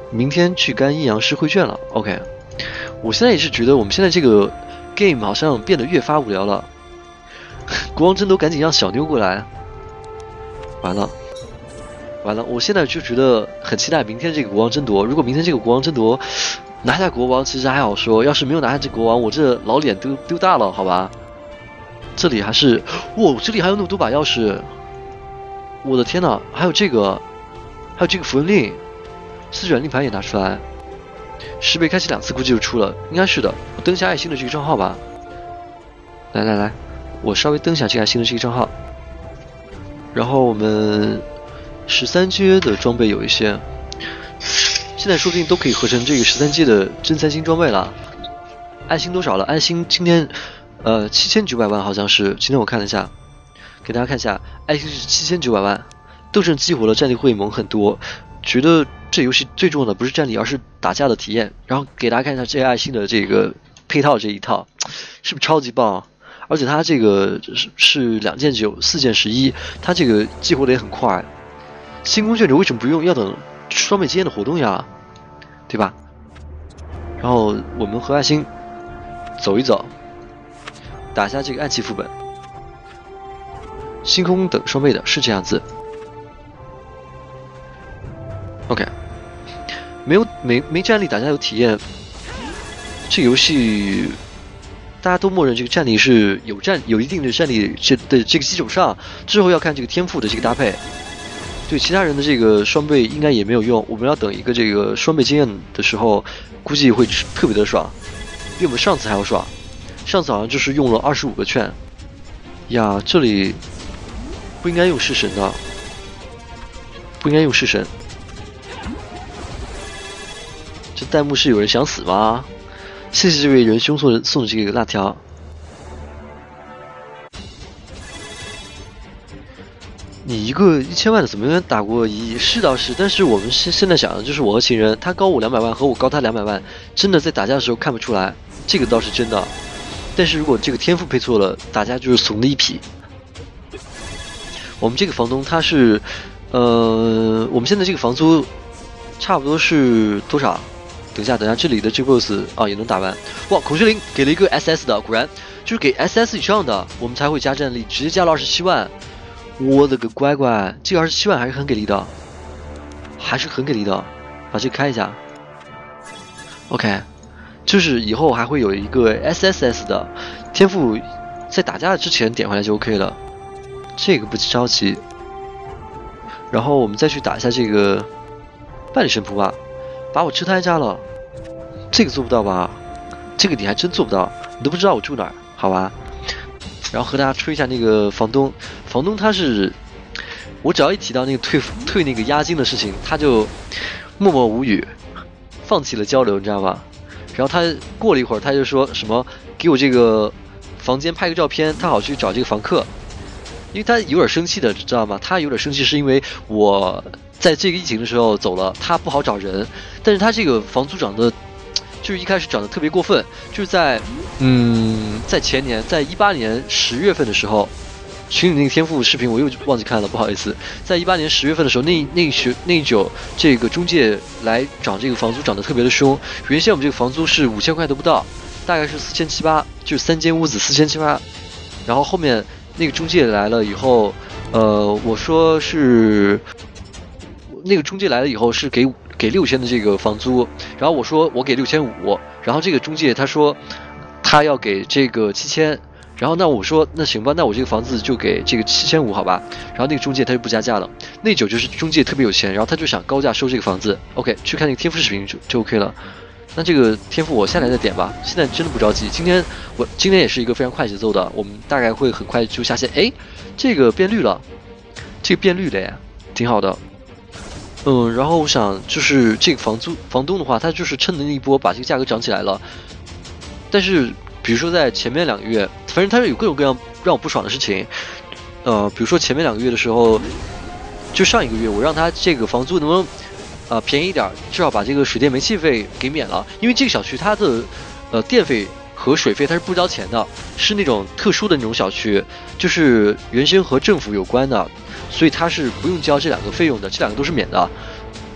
明天去干阴阳师绘卷了。OK， 我现在也是觉得我们现在这个 game 好像变得越发无聊了。国王争夺，赶紧让小妞过来。完了，完了！我现在就觉得很期待明天这个国王争夺。如果明天这个国王争夺拿下国王，其实还好说；要是没有拿下这国王，我这老脸丢丢大了，好吧？这里还是，哇，这里还有那么多把钥匙！我的天哪，还有这个，还有这个符文令，四转令牌也拿出来。十倍开启两次，估计就出了，应该是的。我登一下爱心的这个账号吧。来来来，我稍微登一下这个爱心的这个账号。然后我们十三阶的装备有一些，现在说不定都可以合成这个十三阶的真三星装备了。爱心多少了？爱心今天呃七千九百万好像是，今天我看了一下，给大家看一下，爱心是七千九百万。斗阵激活了战力会萌很多，觉得这游戏最重要的不是战力，而是打架的体验。然后给大家看一下这个爱心的这个配套这一套，是不是超级棒？而且它这个是是两件九，四件十一，它这个激活的也很快。星空卷轴为什么不用？要等双倍经验的活动呀，对吧？然后我们和爱心走一走，打一下这个暗器副本。星空等双倍的是这样子。OK， 没有没没战力打架有体验，这游戏。大家都默认这个战力是有战有一定的战力这的这个基础上，之后要看这个天赋的这个搭配。对其他人的这个双倍应该也没有用，我们要等一个这个双倍经验的时候，估计会特别的爽，比我们上次还要爽。上次好像就是用了二十五个券，呀，这里不应该用式神的，不应该用式神。这弹幕是有人想死吗？谢谢这位仁兄送的送的这个辣条。你一个一千万的怎么没打过一亿？是倒是，但是我们现现在想的就是我和情人，他高我两百万和我高他两百万，真的在打架的时候看不出来，这个倒是真的。但是如果这个天赋配错了，打架就是怂的一批。我们这个房东他是，呃，我们现在这个房租差不多是多少？等一下，等一下，这里的这个 boss 啊也能打完。哇，孔雀翎给了一个 S S 的，果然就是给 S S 以上的，我们才会加战力，直接加了二十七万。我的个乖乖，这个二十七万还是很给力的，还是很给力的。把这个开一下 ，OK， 就是以后还会有一个 S S S 的天赋，在打架之前点回来就 OK 了，这个不着急。然后我们再去打一下这个半里神仆吧，把我吃胎扎了。这个做不到吧？这个你还真做不到，你都不知道我住哪儿，好吧？然后和大家吹一下那个房东，房东他是，我只要一提到那个退退那个押金的事情，他就默默无语，放弃了交流，你知道吧？然后他过了一会儿，他就说什么给我这个房间拍个照片，他好去找这个房客，因为他有点生气的，知道吗？他有点生气是因为我在这个疫情的时候走了，他不好找人，但是他这个房租涨的。就是一开始涨得特别过分，就是在，嗯，在前年，在一八年十月份的时候，群里那个天赋视频我又忘记看了，不好意思。在一八年十月份的时候，那那学那久这个中介来涨这个房租涨得特别的凶，原先我们这个房租是五千块都不到，大概是四千七八，就是三间屋子四千七八，然后后面那个中介来了以后，呃，我说是，那个中介来了以后是给。给六千的这个房租，然后我说我给六千五，然后这个中介他说他要给这个七千，然后那我说那行吧，那我这个房子就给这个七千五好吧，然后那个中介他就不加价了，那久就是中介特别有钱，然后他就想高价收这个房子 ，OK， 去看那个天赋视频就就 OK 了。那这个天赋我下来再点吧，现在真的不着急，今天我今天也是一个非常快节奏的，我们大概会很快就下线，哎，这个变绿了，这个变绿了呀，挺好的。嗯，然后我想就是这个房租房东的话，他就是趁的那一波把这个价格涨起来了。但是比如说在前面两个月，反正他是有各种各样让我不爽的事情。呃，比如说前面两个月的时候，就上一个月我让他这个房租能不能呃便宜一点，至少把这个水电煤气费给免了，因为这个小区它的呃电费和水费它是不交钱的，是那种特殊的那种小区，就是原先和政府有关的。所以它是不用交这两个费用的，这两个都是免的。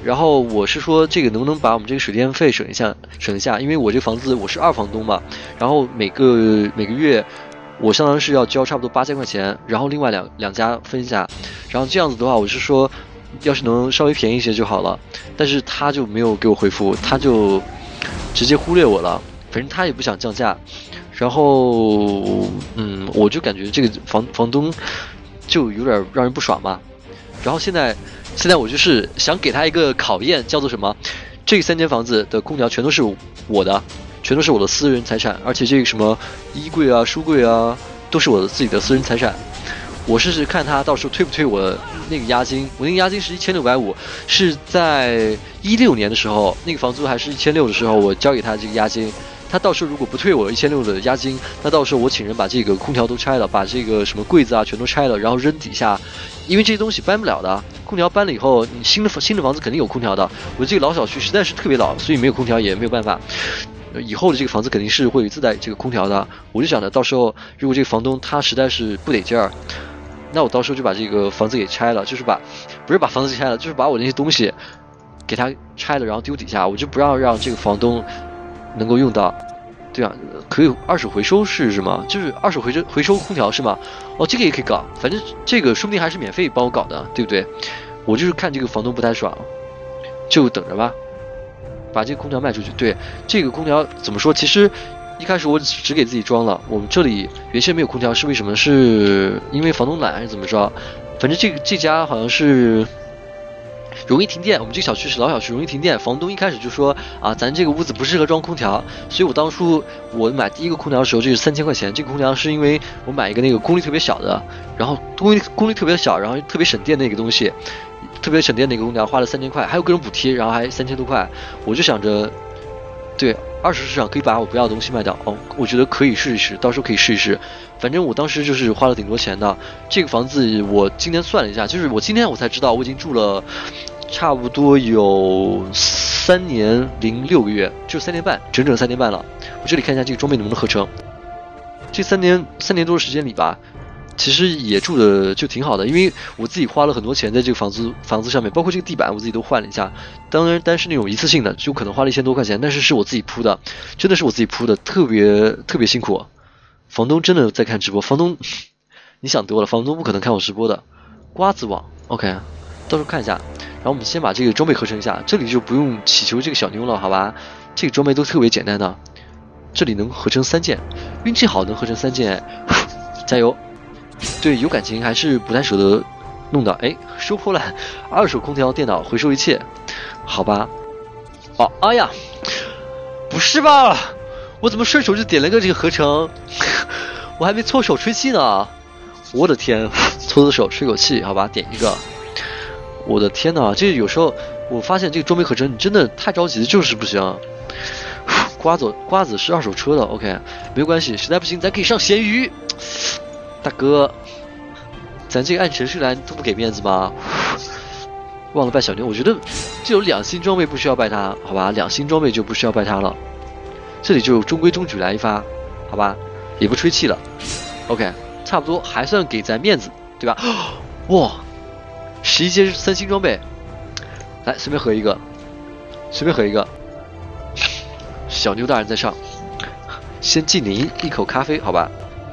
然后我是说这个能不能把我们这个水电费省一下，省一下，因为我这房子我是二房东嘛，然后每个每个月我相当于是要交差不多八千块钱，然后另外两两家分一下，然后这样子的话，我是说要是能稍微便宜一些就好了，但是他就没有给我回复，他就直接忽略我了，反正他也不想降价，然后嗯，我就感觉这个房房东就有点让人不爽嘛，然后现在。现在我就是想给他一个考验，叫做什么？这三间房子的空调全都是我的，全都是我的私人财产，而且这个什么衣柜啊、书柜啊，都是我的自己的私人财产。我试试看他到时候退不退我那个押金。我那个押金是一千六百五，是在一六年的时候，那个房租还是一千六的时候，我交给他这个押金。他到时候如果不退我一千六的押金，那到时候我请人把这个空调都拆了，把这个什么柜子啊全都拆了，然后扔底下，因为这些东西搬不了的。空调搬了以后，你新的新的房子肯定有空调的。我这个老小区实在是特别老，所以没有空调也没有办法。以后的这个房子肯定是会有自带这个空调的。我就想着到时候如果这个房东他实在是不得劲儿，那我到时候就把这个房子给拆了，就是把不是把房子给拆了，就是把我那些东西给他拆了，然后丢底下，我就不要让这个房东能够用到。对啊，可以二手回收是什么？就是二手回收回收空调是吗？哦，这个也可以搞，反正这个说不定还是免费帮我搞的，对不对？我就是看这个房东不太爽，就等着吧，把这个空调卖出去。对，这个空调怎么说？其实一开始我只给自己装了，我们这里原先没有空调，是为什么？是因为房东懒还是怎么着？反正这个这家好像是。容易停电，我们这个小区是老小区，容易停电。房东一开始就说啊，咱这个屋子不适合装空调，所以我当初我买第一个空调的时候就是三千块钱。这个空调是因为我买一个那个功率特别小的，然后功率功率特别小，然后特别省电的那个东西，特别省电的一个空调，花了三千块，还有各种补贴，然后还三千多块。我就想着，对，二手市场可以把我不要的东西卖掉，哦，我觉得可以试一试，到时候可以试一试。反正我当时就是花了挺多钱的。这个房子我今天算了一下，就是我今天我才知道我已经住了。差不多有三年零六个月，就三年半，整整三年半了。我这里看一下这个装备能不能合成。这三年三年多的时间里吧，其实也住的就挺好的，因为我自己花了很多钱在这个房子房子上面，包括这个地板我自己都换了一下。当然，但是那种一次性的，就可能花了一千多块钱，但是是我自己铺的，真的是我自己铺的，特别特别辛苦。房东真的在看直播，房东你想多了，房东不可能看我直播的。瓜子网 ，OK， 到时候看一下。然后我们先把这个装备合成一下，这里就不用祈求这个小妞了，好吧？这个装备都特别简单的，这里能合成三件，运气好能合成三件，加油！对，有感情还是不太舍得弄的。哎，收破烂，二手空调、电脑回收一切，好吧？哦，哎呀，不是吧？我怎么顺手就点了个这个合成？我还没搓手吹气呢！我的天，搓搓手吹口气，好吧，点一个。我的天哪，这有时候我发现这个装备合成你真的太着急就是不行。瓜子瓜子是二手车的 ，OK， 没有关系，实在不行咱可以上闲鱼。大哥，咱这个按程序来都不给面子吗？忘了拜小妞，我觉得这种两星装备不需要拜他，好吧？两星装备就不需要拜他了。这里就中规中矩来一发，好吧？也不吹气了 ，OK， 差不多还算给咱面子，对吧？哇！十一阶三星装备，来随便合一个，随便合一个。小妞大人在上，先敬您一口咖啡，好吧？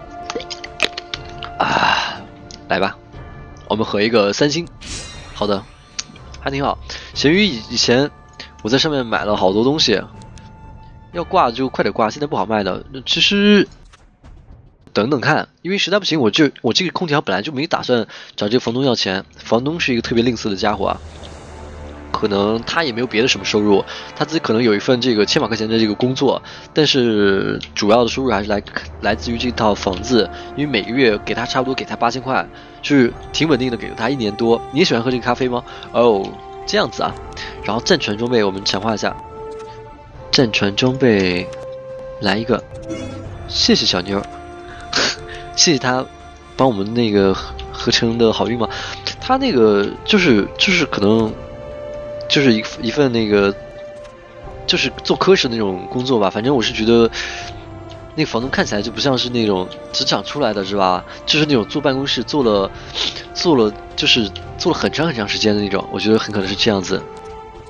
啊，来吧，我们合一个三星。好的，还挺好。闲鱼以以前我在上面买了好多东西，要挂就快点挂，现在不好卖的。其实。等等看，因为实在不行，我就我这个空调本来就没打算找这个房东要钱，房东是一个特别吝啬的家伙啊，可能他也没有别的什么收入，他自己可能有一份这个千把块钱的这个工作，但是主要的收入还是来来自于这套房子，因为每个月给他差不多给他八千块，是挺稳定的，给了他一年多。你也喜欢喝这个咖啡吗？哦，这样子啊。然后战船装备我们强化一下，战船装备来一个，谢谢小妞。谢谢他帮我们那个合成的好运嘛，他那个就是就是可能就是一一份那个就是做科室那种工作吧，反正我是觉得那个房东看起来就不像是那种职场出来的是吧，就是那种坐办公室做了做了就是做了很长很长时间的那种，我觉得很可能是这样子。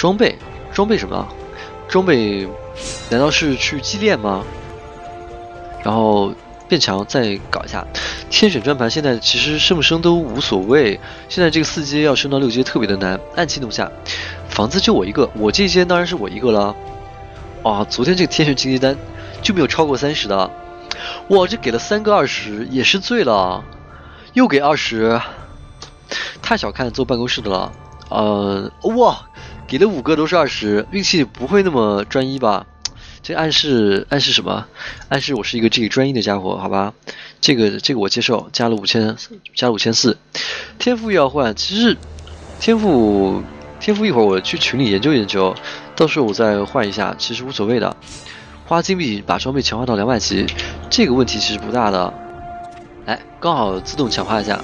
装备，装备什么？装备难道是去激炼吗？然后变强再搞一下。天选转盘现在其实升不升都无所谓，现在这个四阶要升到六阶特别的难。暗器弄下，房子就我一个，我这阶当然是我一个了。啊，昨天这个天选经济单就没有超过三十的，哇，这给了三个二十也是醉了，又给二十，太小看坐办公室的了。呃，哇，给了五个都是二十，运气不会那么专一吧？这暗示暗示什么？暗示我是一个这个专一的家伙，好吧？这个这个我接受，加了五千，加了五千四。天赋要换，其实天赋天赋一会儿我去群里研究研究，到时候我再换一下，其实无所谓的。花金币把装备强化到两百级，这个问题其实不大的。来，刚好自动强化一下。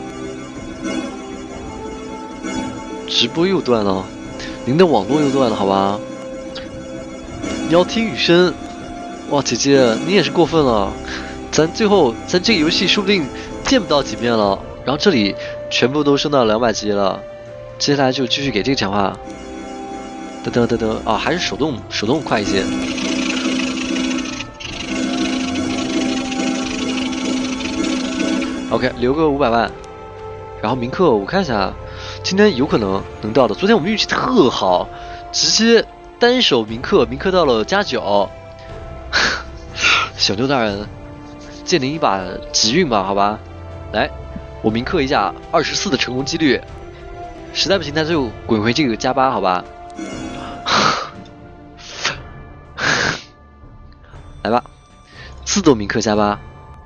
直播又断了，您的网络又断了，好吧？你要听雨声，哇，姐姐你也是过分了，咱最后咱这个游戏说不定见不到几面了，然后这里全部都升到两百级了，接下来就继续给这个强化，噔噔噔噔啊，还是手动手动快一些。OK， 留个五百万，然后铭刻我看一下，今天有可能能到的，昨天我们运气特好，直接。单手铭刻，铭刻到了加九。小牛大人，借您一把吉运吧，好吧？来，我铭刻一下二十四的成功几率，实在不行他就滚回这个加八，好吧？来吧，自动铭刻加八，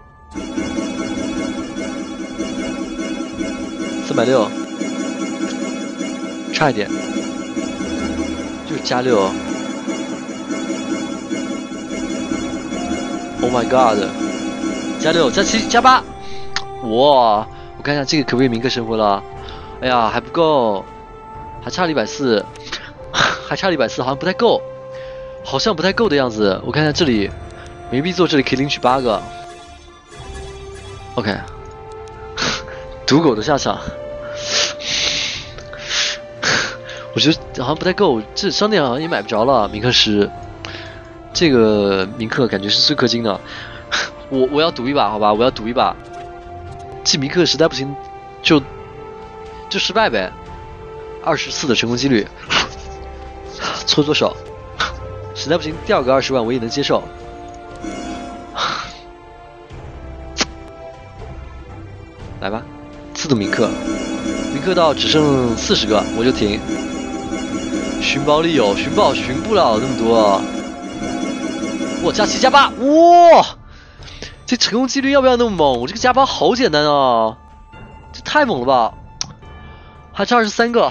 三百六，差一点。就是加六 ，Oh my god， 加六加七加八，哇！我看一下这个可不可以铭刻神魂了？哎呀，还不够，还差了一百四，还差了一百四，好像不太够，好像不太够的样子。我看一下这里，没必做这里可以领取八个。OK， 赌狗的下场。我觉得好像不太够，这商店好像也买不着了。铭刻师，这个铭刻感觉是最氪金的。我我要赌一把，好吧，我要赌一把。这铭刻实在不行，就就失败呗。二十四的成功几率，搓搓手。实在不行，第二个二十万我也能接受。来吧，自动铭刻，铭刻到只剩四十个我就停。寻宝里有寻宝，寻不了那么多。哇，加七加八，哇！这成功几率要不要那么猛？我这个加八好简单啊，这太猛了吧！还差二十三个。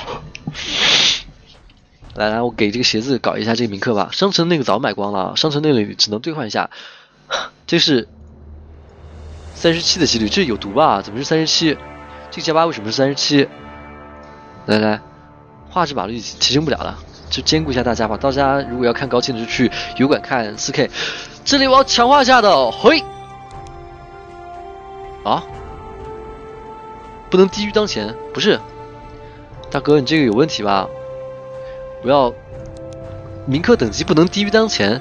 来来，我给这个鞋子搞一下这个铭刻吧。商城那个早买光了，商城那里只能兑换一下。这是三十七的几率，这有毒吧？怎么是三十七？这个加八为什么是三十七？来来。画质码率提升不了了，就兼顾一下大家吧。大家如果要看高清的，就去油管看 四 K。这里我要强化一下的，嘿，啊，不能低于当前，不是，大哥你这个有问题吧？我要铭刻等级不能低于当前，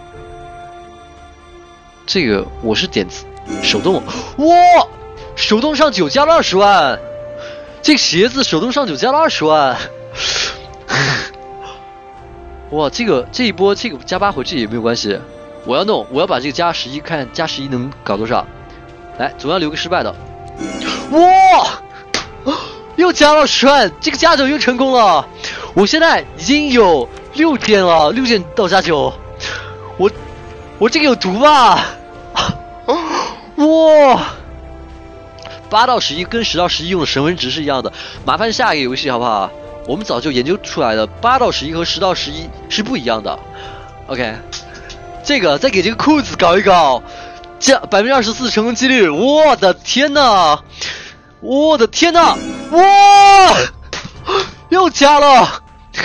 这个我是点手动，哇，手动上九加了二十万，这个鞋子手动上九加了二十万。哇，这个这一波这个加八回去也没有关系，我要弄，我要把这个加十一，看加十一能搞多少。来，总要留个失败的。哇，又加了十万，这个加九又成功了。我现在已经有六件了，六件到加九。我我这个有毒吧？哇，八到十一跟十到十一用的神魂值是一样的。麻烦下一个游戏好不好？我们早就研究出来的，八到十一和十到十一是不一样的。OK， 这个再给这个裤子搞一搞，加百分之二十四成功几率，我的天呐！我的天呐！哇，又加了！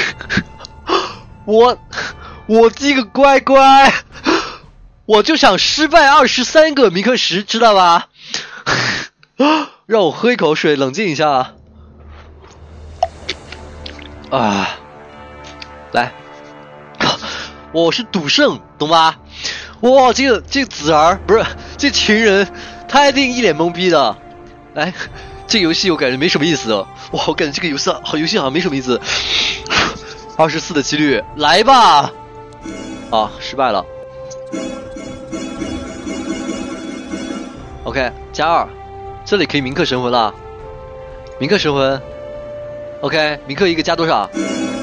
我我这个乖乖，我就想失败二十三个铭刻石，知道吧？让我喝一口水，冷静一下。啊， 来，我是赌圣，懂吧？哇，这个这个子儿不是这情人，他一定一脸懵逼的。来，这个游戏我感觉没什么意思哦。哇，我感觉这个游戏好游戏好像没什么意思。二十四的几率，来吧！啊，失败了。OK， 加二，这里可以铭刻神魂了。铭刻神魂 ，OK， 铭刻一个加多少？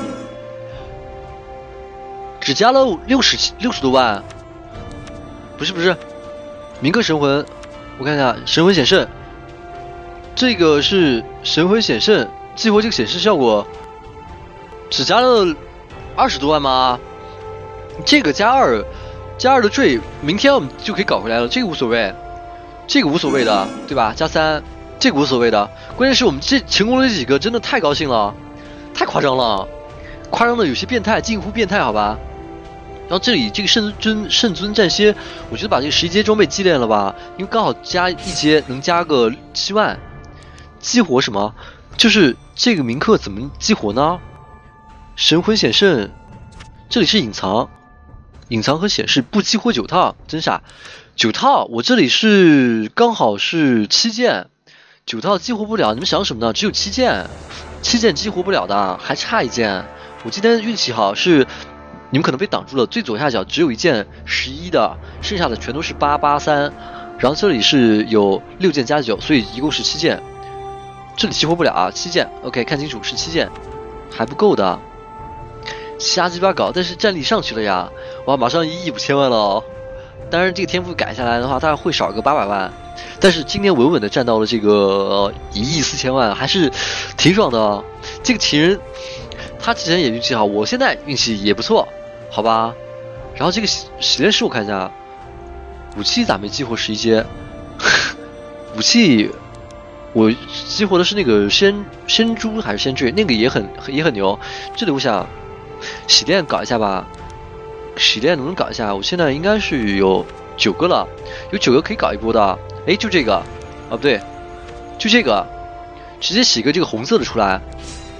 只加了六十六十多万。不是不是，铭刻神魂，我看一下神魂显圣，这个是神魂显圣，激活这个显示效果，只加了二十多万吗？这个加二，加二的坠，明天我们就可以搞回来了，这个无所谓，这个无所谓的，对吧？加三，这个无所谓的，关键是我们这成功的这几个真的太高兴了，太夸张了，夸张的有些变态，近乎变态，好吧？然后这里这个圣尊圣尊战蝎，我觉得把这个十一阶装备积练了吧，因为刚好加一阶能加个七万，激活什么？就是这个铭刻怎么激活呢？神魂显圣，这里是隐藏，隐藏和显示不激活九套，真傻，九套我这里是刚好是七件，九套激活不了，你们想什么呢？只有七件，七件激活不了的，还差一件。我今天运气好是。你们可能被挡住了，最左下角只有一件十一的，剩下的全都是八八三，然后这里是有六件加九，所以一共是七件。这里激活不了啊，七件 ，OK， 看清楚是七件，还不够的，瞎鸡巴搞。但是战力上去了呀，哇，马上一亿五千万了哦。当然这个天赋改下来的话，大概会少个八百万，但是今天稳稳的站到了这个一亿四千万，还是挺爽的哦。这个情人他之前也运气好，我现在运气也不错。好吧，然后这个洗洗炼师我看一下，武器咋没激活十一阶？武器我激活的是那个仙仙珠还是仙坠，那个也很也很牛。这里我想洗炼搞一下吧，洗炼能不能搞一下？我现在应该是有九个了，有九个可以搞一波的。哎，就这个啊，不对，就这个，直接洗个这个红色的出来，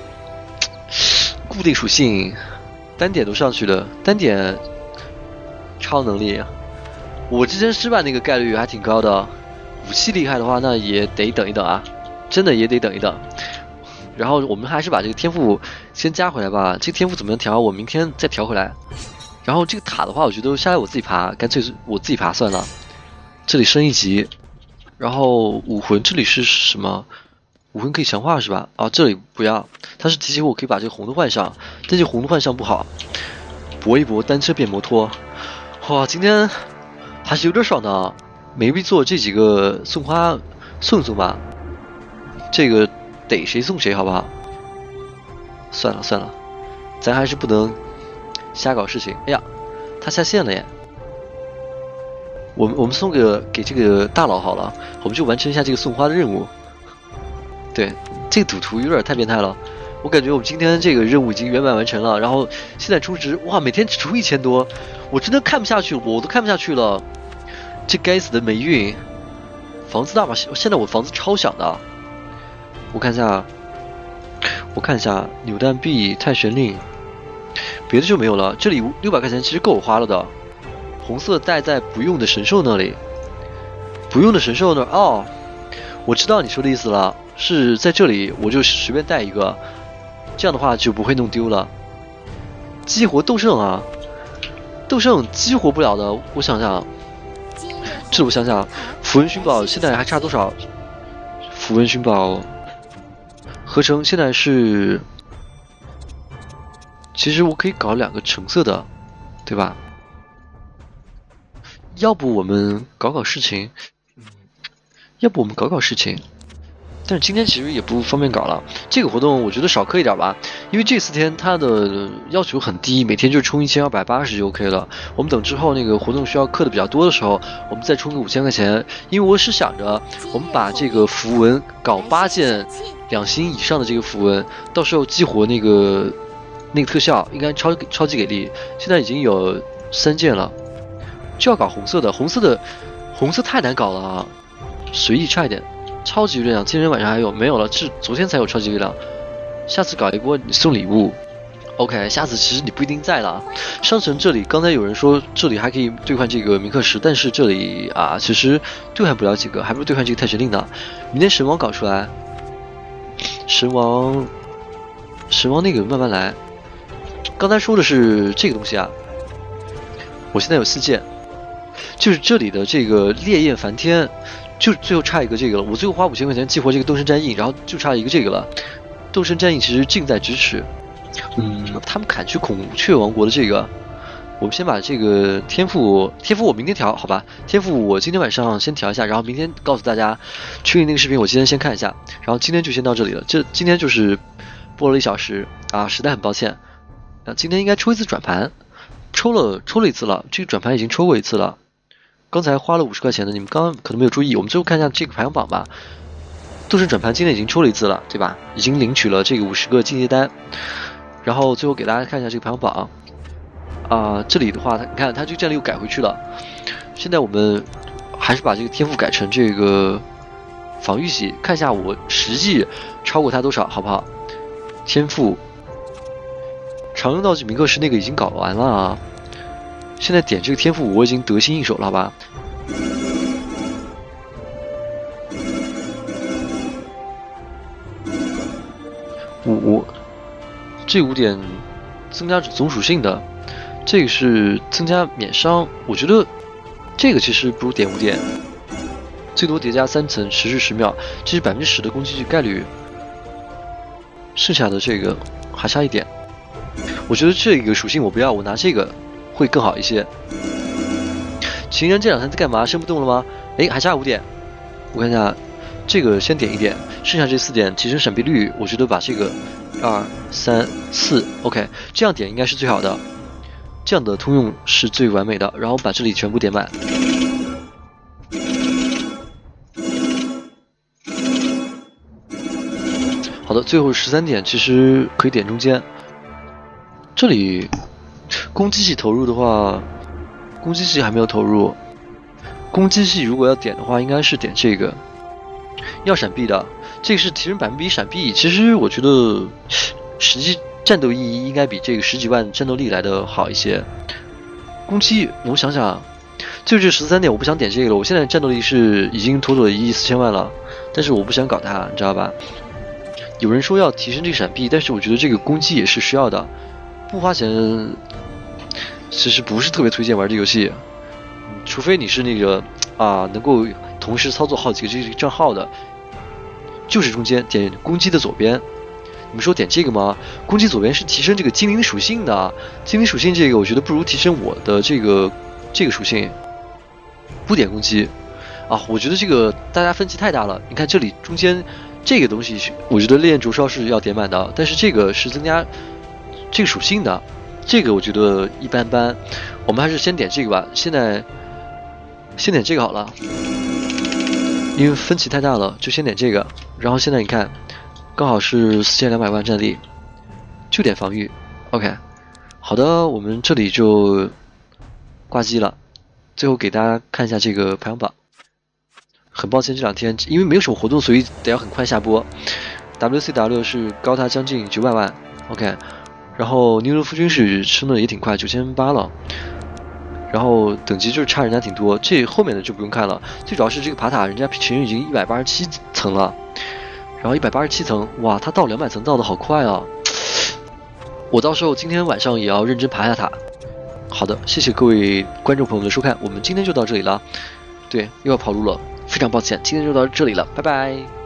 固定属性。单点都上去了，单点超能力，我之前失败那个概率还挺高的。武器厉害的话，那也得等一等啊，真的也得等一等。然后我们还是把这个天赋先加回来吧，这个天赋怎么样调，我明天再调回来。然后这个塔的话，我觉得下来我自己爬，干脆我自己爬算了。这里升一级，然后武魂这里是什么？武魂可以强化是吧？啊，这里不要，它是提醒我可以把这个红的换上，但这红的换上不好。搏一搏，单车变摩托，哇，今天还是有点爽的，没必做这几个送花送一送吧。这个逮谁送谁好不好？算了算了，咱还是不能瞎搞事情。哎呀，他下线了耶！我们我们送个给这个大佬好了，我们就完成一下这个送花的任务。对，这个赌徒有点太变态了，我感觉我们今天这个任务已经圆满完成了，然后现在充值，哇，每天只出一千多，我真的看不下去，我都看不下去了。这该死的霉运，房子大吗？现在我房子超小的，我看一下，我看一下扭蛋币、太玄令，别的就没有了。这里六百块钱其实够我花了的，红色带在不用的神兽那里，不用的神兽那儿哦，我知道你说的意思了。是在这里，我就随便带一个，这样的话就不会弄丢了。激活斗圣啊，斗圣激活不了的，我想想，这我想想，符文寻宝现在还差多少？符文寻宝合成现在是，其实我可以搞两个橙色的，对吧？要不我们搞搞事情，要不我们搞搞事情。但是今天其实也不方便搞了，这个活动我觉得少氪一点吧，因为这四天它的要求很低，每天就充一千二百八十就 OK 了。我们等之后那个活动需要氪的比较多的时候，我们再充个五千块钱。因为我是想着，我们把这个符文搞八件两星以上的这个符文，到时候激活那个那个特效应该超超级给力。现在已经有三件了，就要搞红色的，红色的红色太难搞了啊，随意差一点。超级力量，今天晚上还有没有了？是昨天才有超级力量，下次搞一波你送礼物， OK， 下次其实你不一定在了。商城这里刚才有人说这里还可以兑换这个铭刻石，但是这里啊，其实兑换不了几个，还不如兑换这个太神令呢。明天神王搞出来，神王，神王那个慢慢来。刚才说的是这个东西啊，我现在有四件，就是这里的这个烈焰梵天，就最后差一个这个了。我最后花五千块钱激活这个斗神战印，然后就差一个这个了。斗神战印其实近在咫尺。嗯，他们砍去孔雀王国的这个，我们先把这个天赋，天赋我明天调，好吧？天赋我今天晚上先调一下，然后明天告诉大家。群里那个视频我今天先看一下，然后今天就先到这里了。这今天就是播了一小时啊，实在很抱歉。啊，今天应该抽一次转盘，抽了抽了一次了，这个转盘已经抽过一次了。刚才花了五十块钱的，你们刚刚可能没有注意。我们最后看一下这个排行榜吧。斗神转盘今天已经抽了一次了，对吧？已经领取了这个五十个进阶单。然后最后给大家看一下这个排行榜，啊、呃，这里的话，你看它这个战力又改回去了。现在我们还是把这个天赋改成这个防御系，看一下我实际超过它多少，好不好？天赋常用道具铭刻石那个已经搞完了啊，现在点这个天赋我已经得心应手了，好吧？五五。这五点增加总属性的，这个是增加免伤，我觉得这个其实不如点五点，最多叠加三层，持续十秒，这是百分之十的攻击概率，剩下的这个还差一点，我觉得这个属性我不要，我拿这个会更好一些。情人这两天在干嘛？升不动了吗？哎，还差五点，我看一下，这个先点一点，剩下这四点提升闪避率，我觉得把这个。二三四 ，OK， 这样点应该是最好的，这样的通用是最完美的。然后把这里全部点满。好的，最后十三点其实可以点中间。这里攻击系投入的话，攻击系还没有投入。攻击系如果要点的话，应该是点这个，要闪避的。这个是提升百分比闪避，其实我觉得实际战斗意义应该比这个十几万战斗力来的好一些。攻击，我想想，就这十三点，我不想点这个了。我现在战斗力是已经妥妥的一亿四千万了，但是我不想搞它，你知道吧？有人说要提升这个闪避，但是我觉得这个攻击也是需要的，不花钱，其实不是特别推荐玩这游戏，除非你是那个啊能够同时操作好几个这个账号的。就是中间点攻击的左边，你们说点这个吗？攻击左边是提升这个精灵属性的，精灵属性这个我觉得不如提升我的这个这个属性。不点攻击啊，我觉得这个大家分歧太大了。你看这里中间这个东西，我觉得烈焰灼烧是要点满的，但是这个是增加这个属性的，这个我觉得一般般。我们还是先点这个吧，现在先点这个好了。因为分歧太大了，就先点这个。然后现在你看，刚好是四千两百万战力，就点防御。OK， 好的，我们这里就挂机了。最后给大家看一下这个排行榜。很抱歉这两天因为没有什么活动，所以得要很快下播。W C W 是高他将近九百万 ，OK。然后尼罗夫君是升的也挺快，九千八了。然后等级就是差人家挺多，这后面的就不用看了。最主要是这个爬塔，人家群人已经一百八十七层了，然后一百八十七层，哇，他到两百层到的好快啊！我到时候今天晚上也要认真爬下塔。好的，谢谢各位观众朋友们的收看，我们今天就到这里了。对，又要跑路了，非常抱歉，今天就到这里了，拜拜。